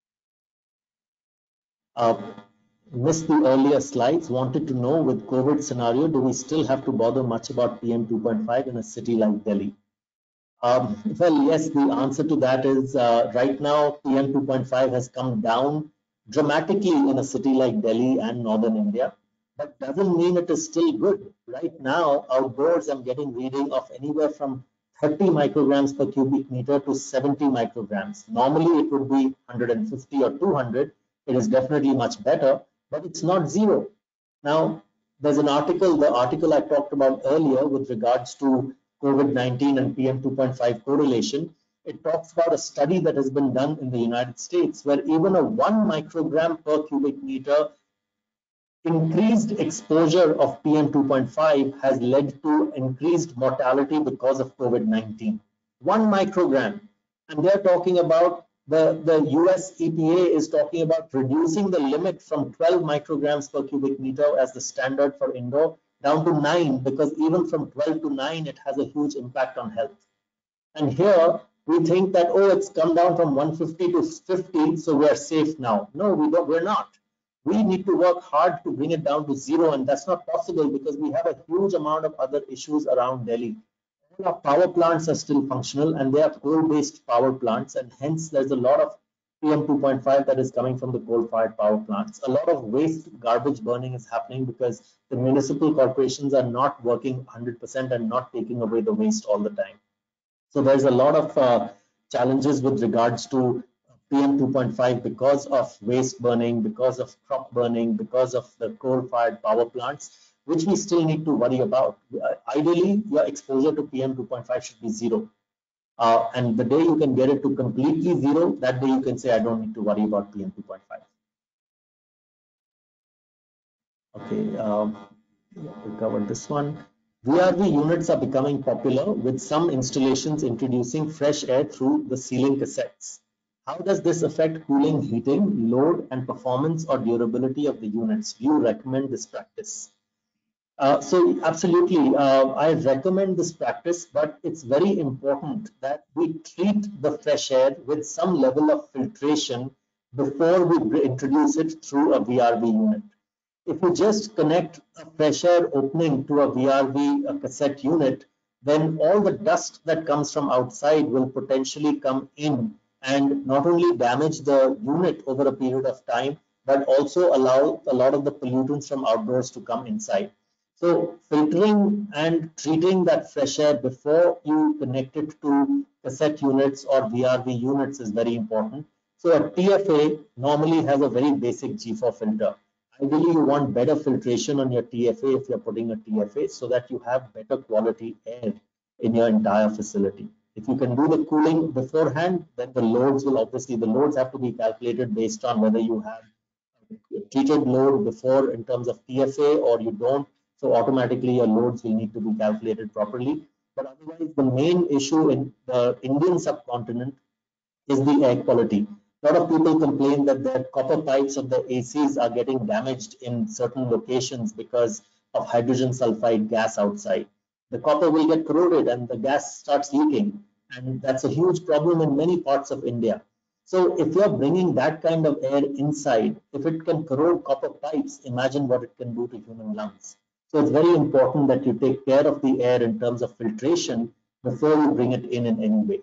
S2: Missed the earlier slides, wanted to know with COVID scenario, do we still have to bother much about PM 2.5 in a city like Delhi? Well, yes, the answer to that is right now PM 2.5 has come down dramatically in a city like Delhi and northern India, but doesn't mean it is still good. Right now, outdoors, I'm getting reading of anywhere from 30 micrograms per cubic meter to 70 micrograms. Normally, it would be 150 or 200. It is definitely much better, but it's not zero. Now, there's an article, the article I talked about earlier with regards to COVID-19 and PM 2.5 correlation. It talks about a study that has been done in the United States where even a 1 microgram per cubic meter increased exposure of PM 2.5 has led to increased mortality because of COVID-19. 1 microgram. And they're talking about the US EPA is talking about reducing the limit from 12 micrograms per cubic meter as the standard for indoor down to 9, because even from 12 to 9, it has a huge impact on health. And here we think that, oh, it's come down from 150 to 50, so we're safe now. No, we're not. We need to work hard to bring it down to 0, and that's not possible because we have a huge amount of other issues around Delhi. All our power plants are still functional, and they are coal-based power plants, and hence there's a lot of PM 2.5 that is coming from the coal-fired power plants. A lot of waste garbage burning is happening because the municipal corporations are not working 100% and not taking away the waste all the time. So there's a lot of challenges with regards to PM 2.5 because of waste burning, because of crop burning, because of the coal-fired power plants, which we still need to worry about. Ideally, your exposure to PM 2.5 should be 0. And the day you can get it to completely 0, that day you can say, I don't need to worry about PM 2.5. Okay, we covered this one. VRV units are becoming popular with some installations introducing fresh air through the ceiling cassettes. How does this affect cooling, heating, load, and performance or durability of the units? Do you recommend this practice? So absolutely, I recommend this practice, but it's very important that we treat the fresh air with some level of filtration before we introduce it through a VRV unit. If you just connect a fresh air opening to a VRV, a cassette unit, then all the dust that comes from outside will potentially come in and not only damage the unit over a period of time, but also allow a lot of the pollutants from outdoors to come inside. So filtering and treating that fresh air before you connect it to cassette units or VRV units is very important. So a TFA normally has a very basic G4 filter. Ideally, you want better filtration on your TFA if you're putting a TFA so that you have better quality air in your entire facility. If you can do the cooling beforehand, then the loads will obviously, the loads have to be calculated based on whether you have treated load before in terms of TFA or you don't. So automatically your loads will need to be calculated properly. But otherwise, the main issue in the Indian subcontinent is the air quality. A lot of people complain that their copper pipes of the ACs are getting damaged in certain locations because of hydrogen sulfide gas outside. The copper will get corroded and the gas starts leaking. And that's a huge problem in many parts of India. So if you're bringing that kind of air inside, if it can corrode copper pipes, imagine what it can do to human lungs. So it's very important that you take care of the air in terms of filtration before you bring it in any way.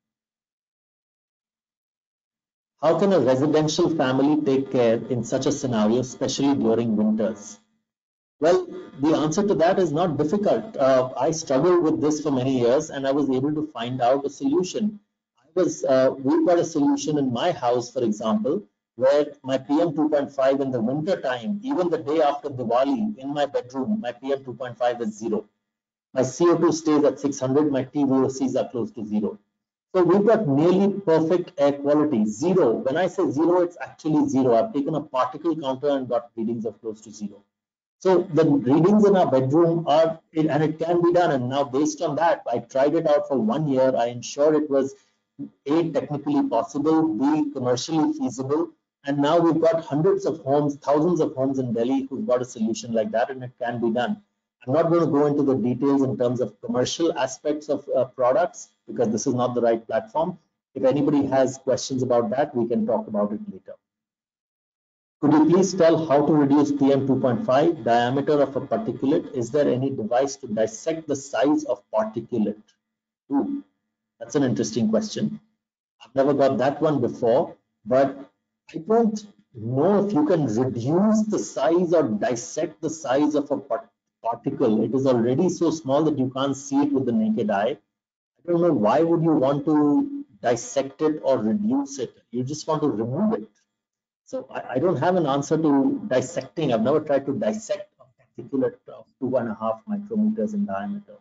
S2: How can a residential family take care in such a scenario, especially during winters? Well, the answer to that is not difficult. I struggled with this for many years and I was able to find out a solution. We've got a solution in my house, for example, where my PM 2.5 in the winter time, even the day after Diwali, in my bedroom, my PM 2.5 is 0. My CO2 stays at 600, my TVOCs are close to zero. So we've got nearly perfect air quality, zero. When I say zero, it's actually zero. I've taken a particle counter and got readings of close to zero. So the readings in our bedroom are, and it can be done. And now based on that, I tried it out for 1 year. I ensured it was A, technically possible, B, commercially feasible. And now we've got hundreds of homes, thousands of homes in Delhi who've got a solution like that, and it can be done. I'm not going to go into the details in terms of commercial aspects of products because this is not the right platform. If anybody has questions about that, we can talk about it later. Could you please tell how to reduce PM 2.5 diameter of a particulate? Is there any device to dissect the size of particulate? Ooh, that's an interesting question. I've never got that one before, but I don't know if you can reduce the size or dissect the size of a particle. It is already so small that you can't see it with the naked eye. I don't know why would you want to dissect it or reduce it. You just want to remove it. So I don't have an answer to dissecting. I've never tried to dissect a particulate of 2.5 micrometers in diameter.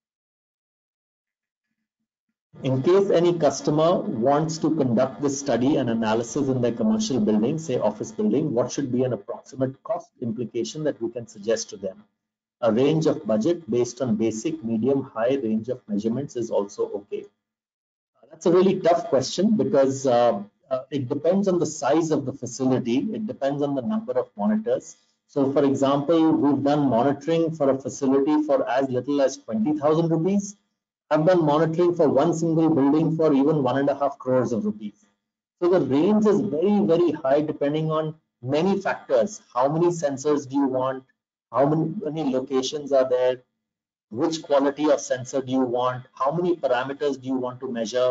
S2: In case any customer wants to conduct this study and analysis in their commercial building, say office building, what should be an approximate cost implication that we can suggest to them? A range of budget based on basic, medium, high range of measurements is also okay. That's a really tough question because it depends on the size of the facility. It depends on the number of monitors. So for example, we've done monitoring for a facility for as little as 20,000 rupees. I've done monitoring for one single building for even 1.5 crores of rupees. So the range is very, very high depending on many factors. How many sensors do you want? How many locations are there? Which quality of sensor do you want? How many parameters do you want to measure?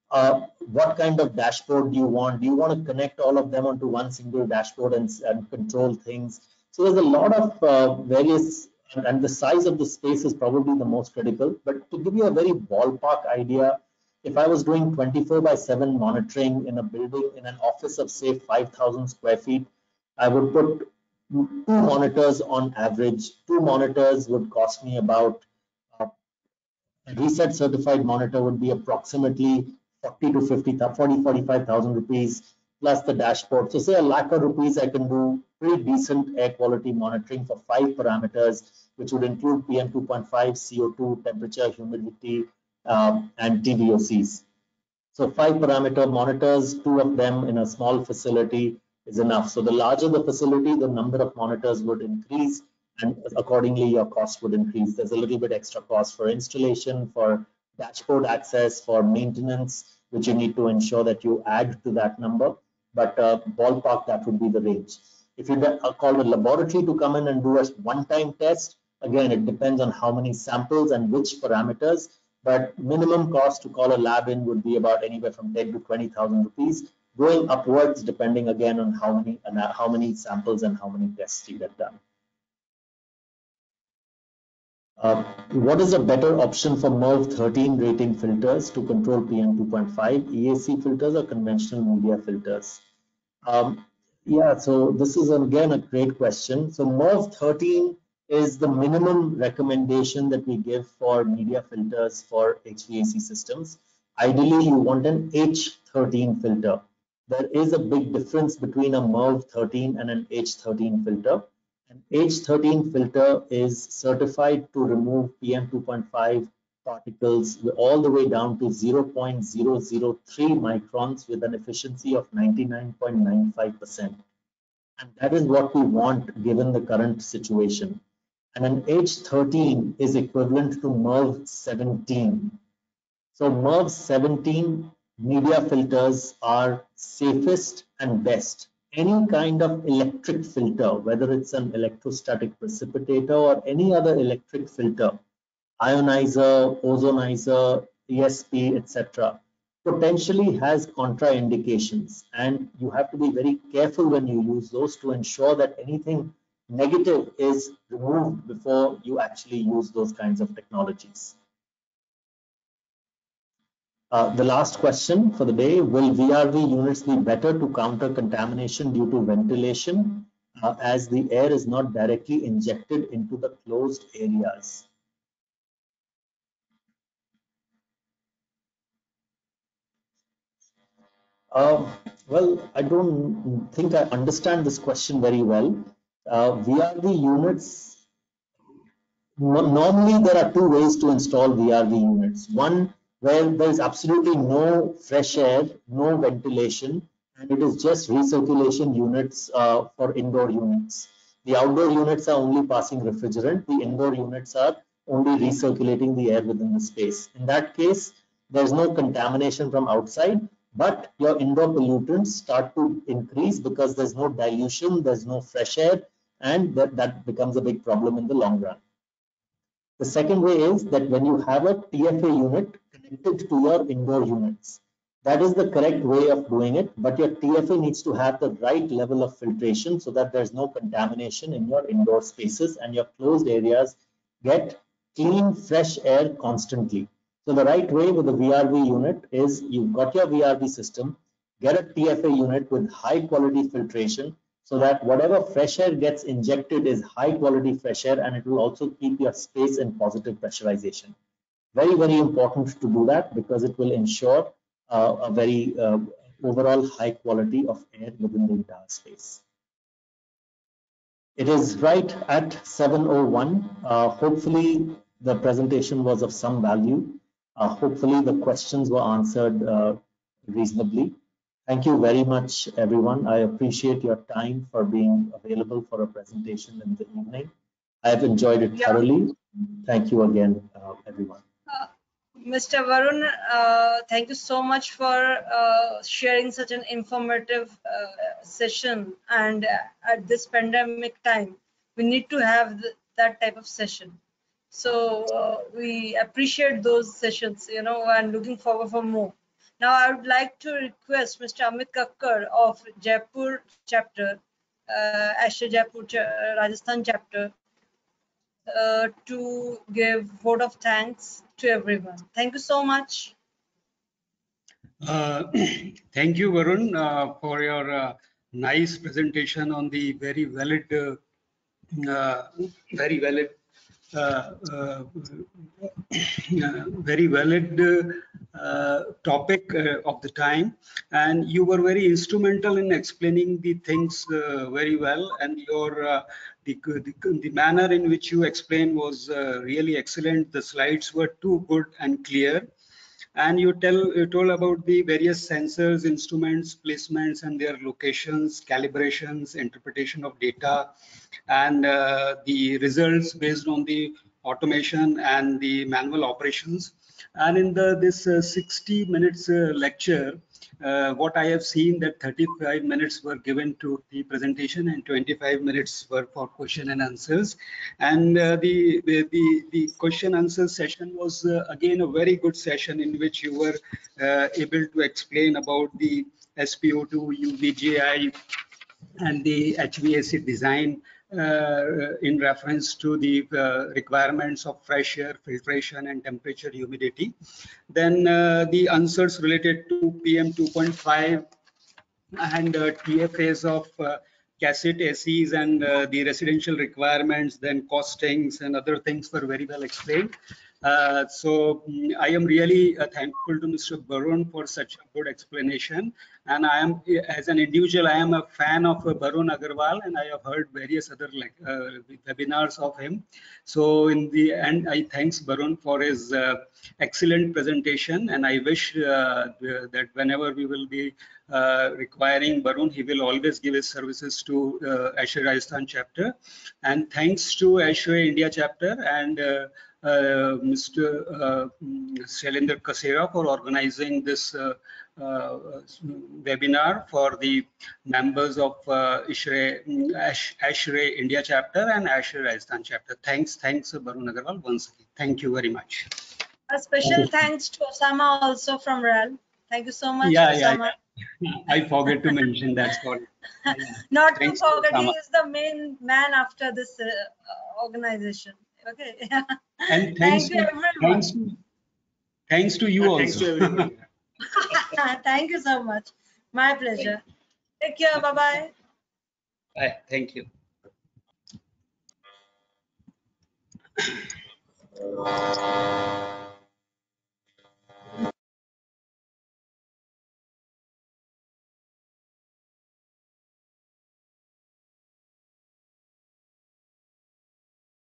S2: What kind of dashboard do you want? Do you want to connect all of them onto one single dashboard and control things? So there's a lot of various, and the size of the space is probably the most critical. But to give you a very ballpark idea, if I was doing 24/7 monitoring in a building, in an office of say 5,000 square feet, I would put 2 monitors on average. 2 monitors would cost me about, a reset certified monitor would be approximately 40 to 50, 40, 45,000 rupees plus the dashboard. So say a lakh of rupees, I can do pretty decent air quality monitoring for 5 parameters, which would include PM 2.5, CO2, temperature, humidity, and TVOCs. So 5 parameter monitors, 2 of them in a small facility is enough. So the larger the facility, the number of monitors would increase, and accordingly your cost would increase. There's a little bit extra cost for installation, for dashboard access, for maintenance, which you need to ensure that you add to that number. But ballpark, that would be the range. If you call a laboratory to come in and do a one-time test, again, it depends on how many samples and which parameters. But minimum cost to call a lab in would be about anywhere from 10 to 20,000 rupees, going upwards depending again on how many samples and how many tests you get done. What is a better option for MERV 13 rating filters to control PM 2.5, EAC filters or conventional media filters? Yeah, so this is again a great question. So MERV 13 is the minimum recommendation that we give for media filters for HVAC systems. Ideally, you want an H13 filter. There is a big difference between a MERV 13 and an H13 filter. An H13 filter is certified to remove PM 2.5 particles all the way down to 0.003 microns with an efficiency of 99.95%. And that is what we want given the current situation. And an H13 is equivalent to MERV 17. So MERV 17 media filters are safest and best. Any kind of electric filter, whether it's an electrostatic precipitator or any other electric filter, ionizer, ozonizer, ESP, etc., potentially has contraindications, and you have to be very careful when you use those to ensure that anything negative is removed before you actually use those kinds of technologies. The last question for the day, will VRV units be better to counter contamination due to ventilation as the air is not directly injected into the closed areas? Well, I don't think I understand this question very well. VRV units, normally there are two ways to install VRV units. One where there is absolutely no fresh air, no ventilation, and it is just recirculation units for indoor units. The outdoor units are only passing refrigerant. The indoor units are only recirculating the air within the space. In that case, there's no contamination from outside, but your indoor pollutants start to increase because there's no dilution, there's no fresh air, and that becomes a big problem in the long run. The second way is that when you have a TFA unit connected to your indoor units, that is the correct way of doing it, but your TFA needs to have the right level of filtration so that there's no contamination in your indoor spaces and your closed areas get clean, fresh air constantly. So the right way with the VRV unit is you've got your VRV system, get a TFA unit with high quality filtration so that whatever fresh air gets injected is high quality fresh air, and it will also keep your space in positive pressurization. Very, very important to do that because it will ensure a very overall high quality of air within the entire space. It is right at 7:01. Hopefully the presentation was of some value. Hopefully the questions were answered reasonably. Thank you very much, everyone. I appreciate your time for being available for a presentation in the evening. I have enjoyed it thoroughly. Thank you again, everyone.
S1: Mr. Varun, thank you so much for sharing such an informative session. And at this pandemic time, we need to have that type of session. So we appreciate those sessions, you know, and looking forward for more. Now, I would like to request Mr. Amit Kakkar of Jaipur chapter, ASHRAE Jaipur Rajasthan chapter, to give vote of thanks to everyone. Thank you so much.
S5: Thank you, Varun, for your nice presentation on the very valid topic of the time, and you were very instrumental in explaining the things very well, and your the manner in which you explained was really excellent. The slides were too good and clear. And you told about the various sensors, instruments, placements, and their locations, calibrations, interpretation of data, and the results based on the automation and the manual operations. And in this 60 minutes lecture, what I have seen that 35 minutes were given to the presentation and 25 minutes were for question and answers. And the question answer session was again a very good session in which you were able to explain about the SPO2, UVGI, and the HVAC design in reference to the requirements of fresh air, filtration, and temperature, humidity. Then the answers related to PM 2.5 and TFAs of cassette ACs and the residential requirements, then costings and other things were very well explained. So I am really thankful to Mr. Varun for such a good explanation. And I am, as an individual, I am a fan of Varun Agarwal, and I have heard various other webinars of him. So in the end, I thanks Varun for his excellent presentation, and I wish that whenever we will be requiring Varun, he will always give his services to ASHRAE Rajasthan chapter. And thanks to ASHRAE India chapter and Mr. Shailendra Kasera for organizing this webinar for the members of ASHRAE India chapter and ASHRAE Rajasthan chapter. Thanks, Varun Agarwal once again. Thank you very much.
S1: A special thanks to Osama also from RAL. Thank you so much,
S5: Osama. Yeah. I forget to mention that.
S1: Not to forget, he is the main man after this organization. Okay.
S5: And thanks to everyone. Thanks to you also.
S4: Thanks to everyone.
S1: Thank you so much. My pleasure. Take care. Bye-bye.
S5: Bye. Thank you.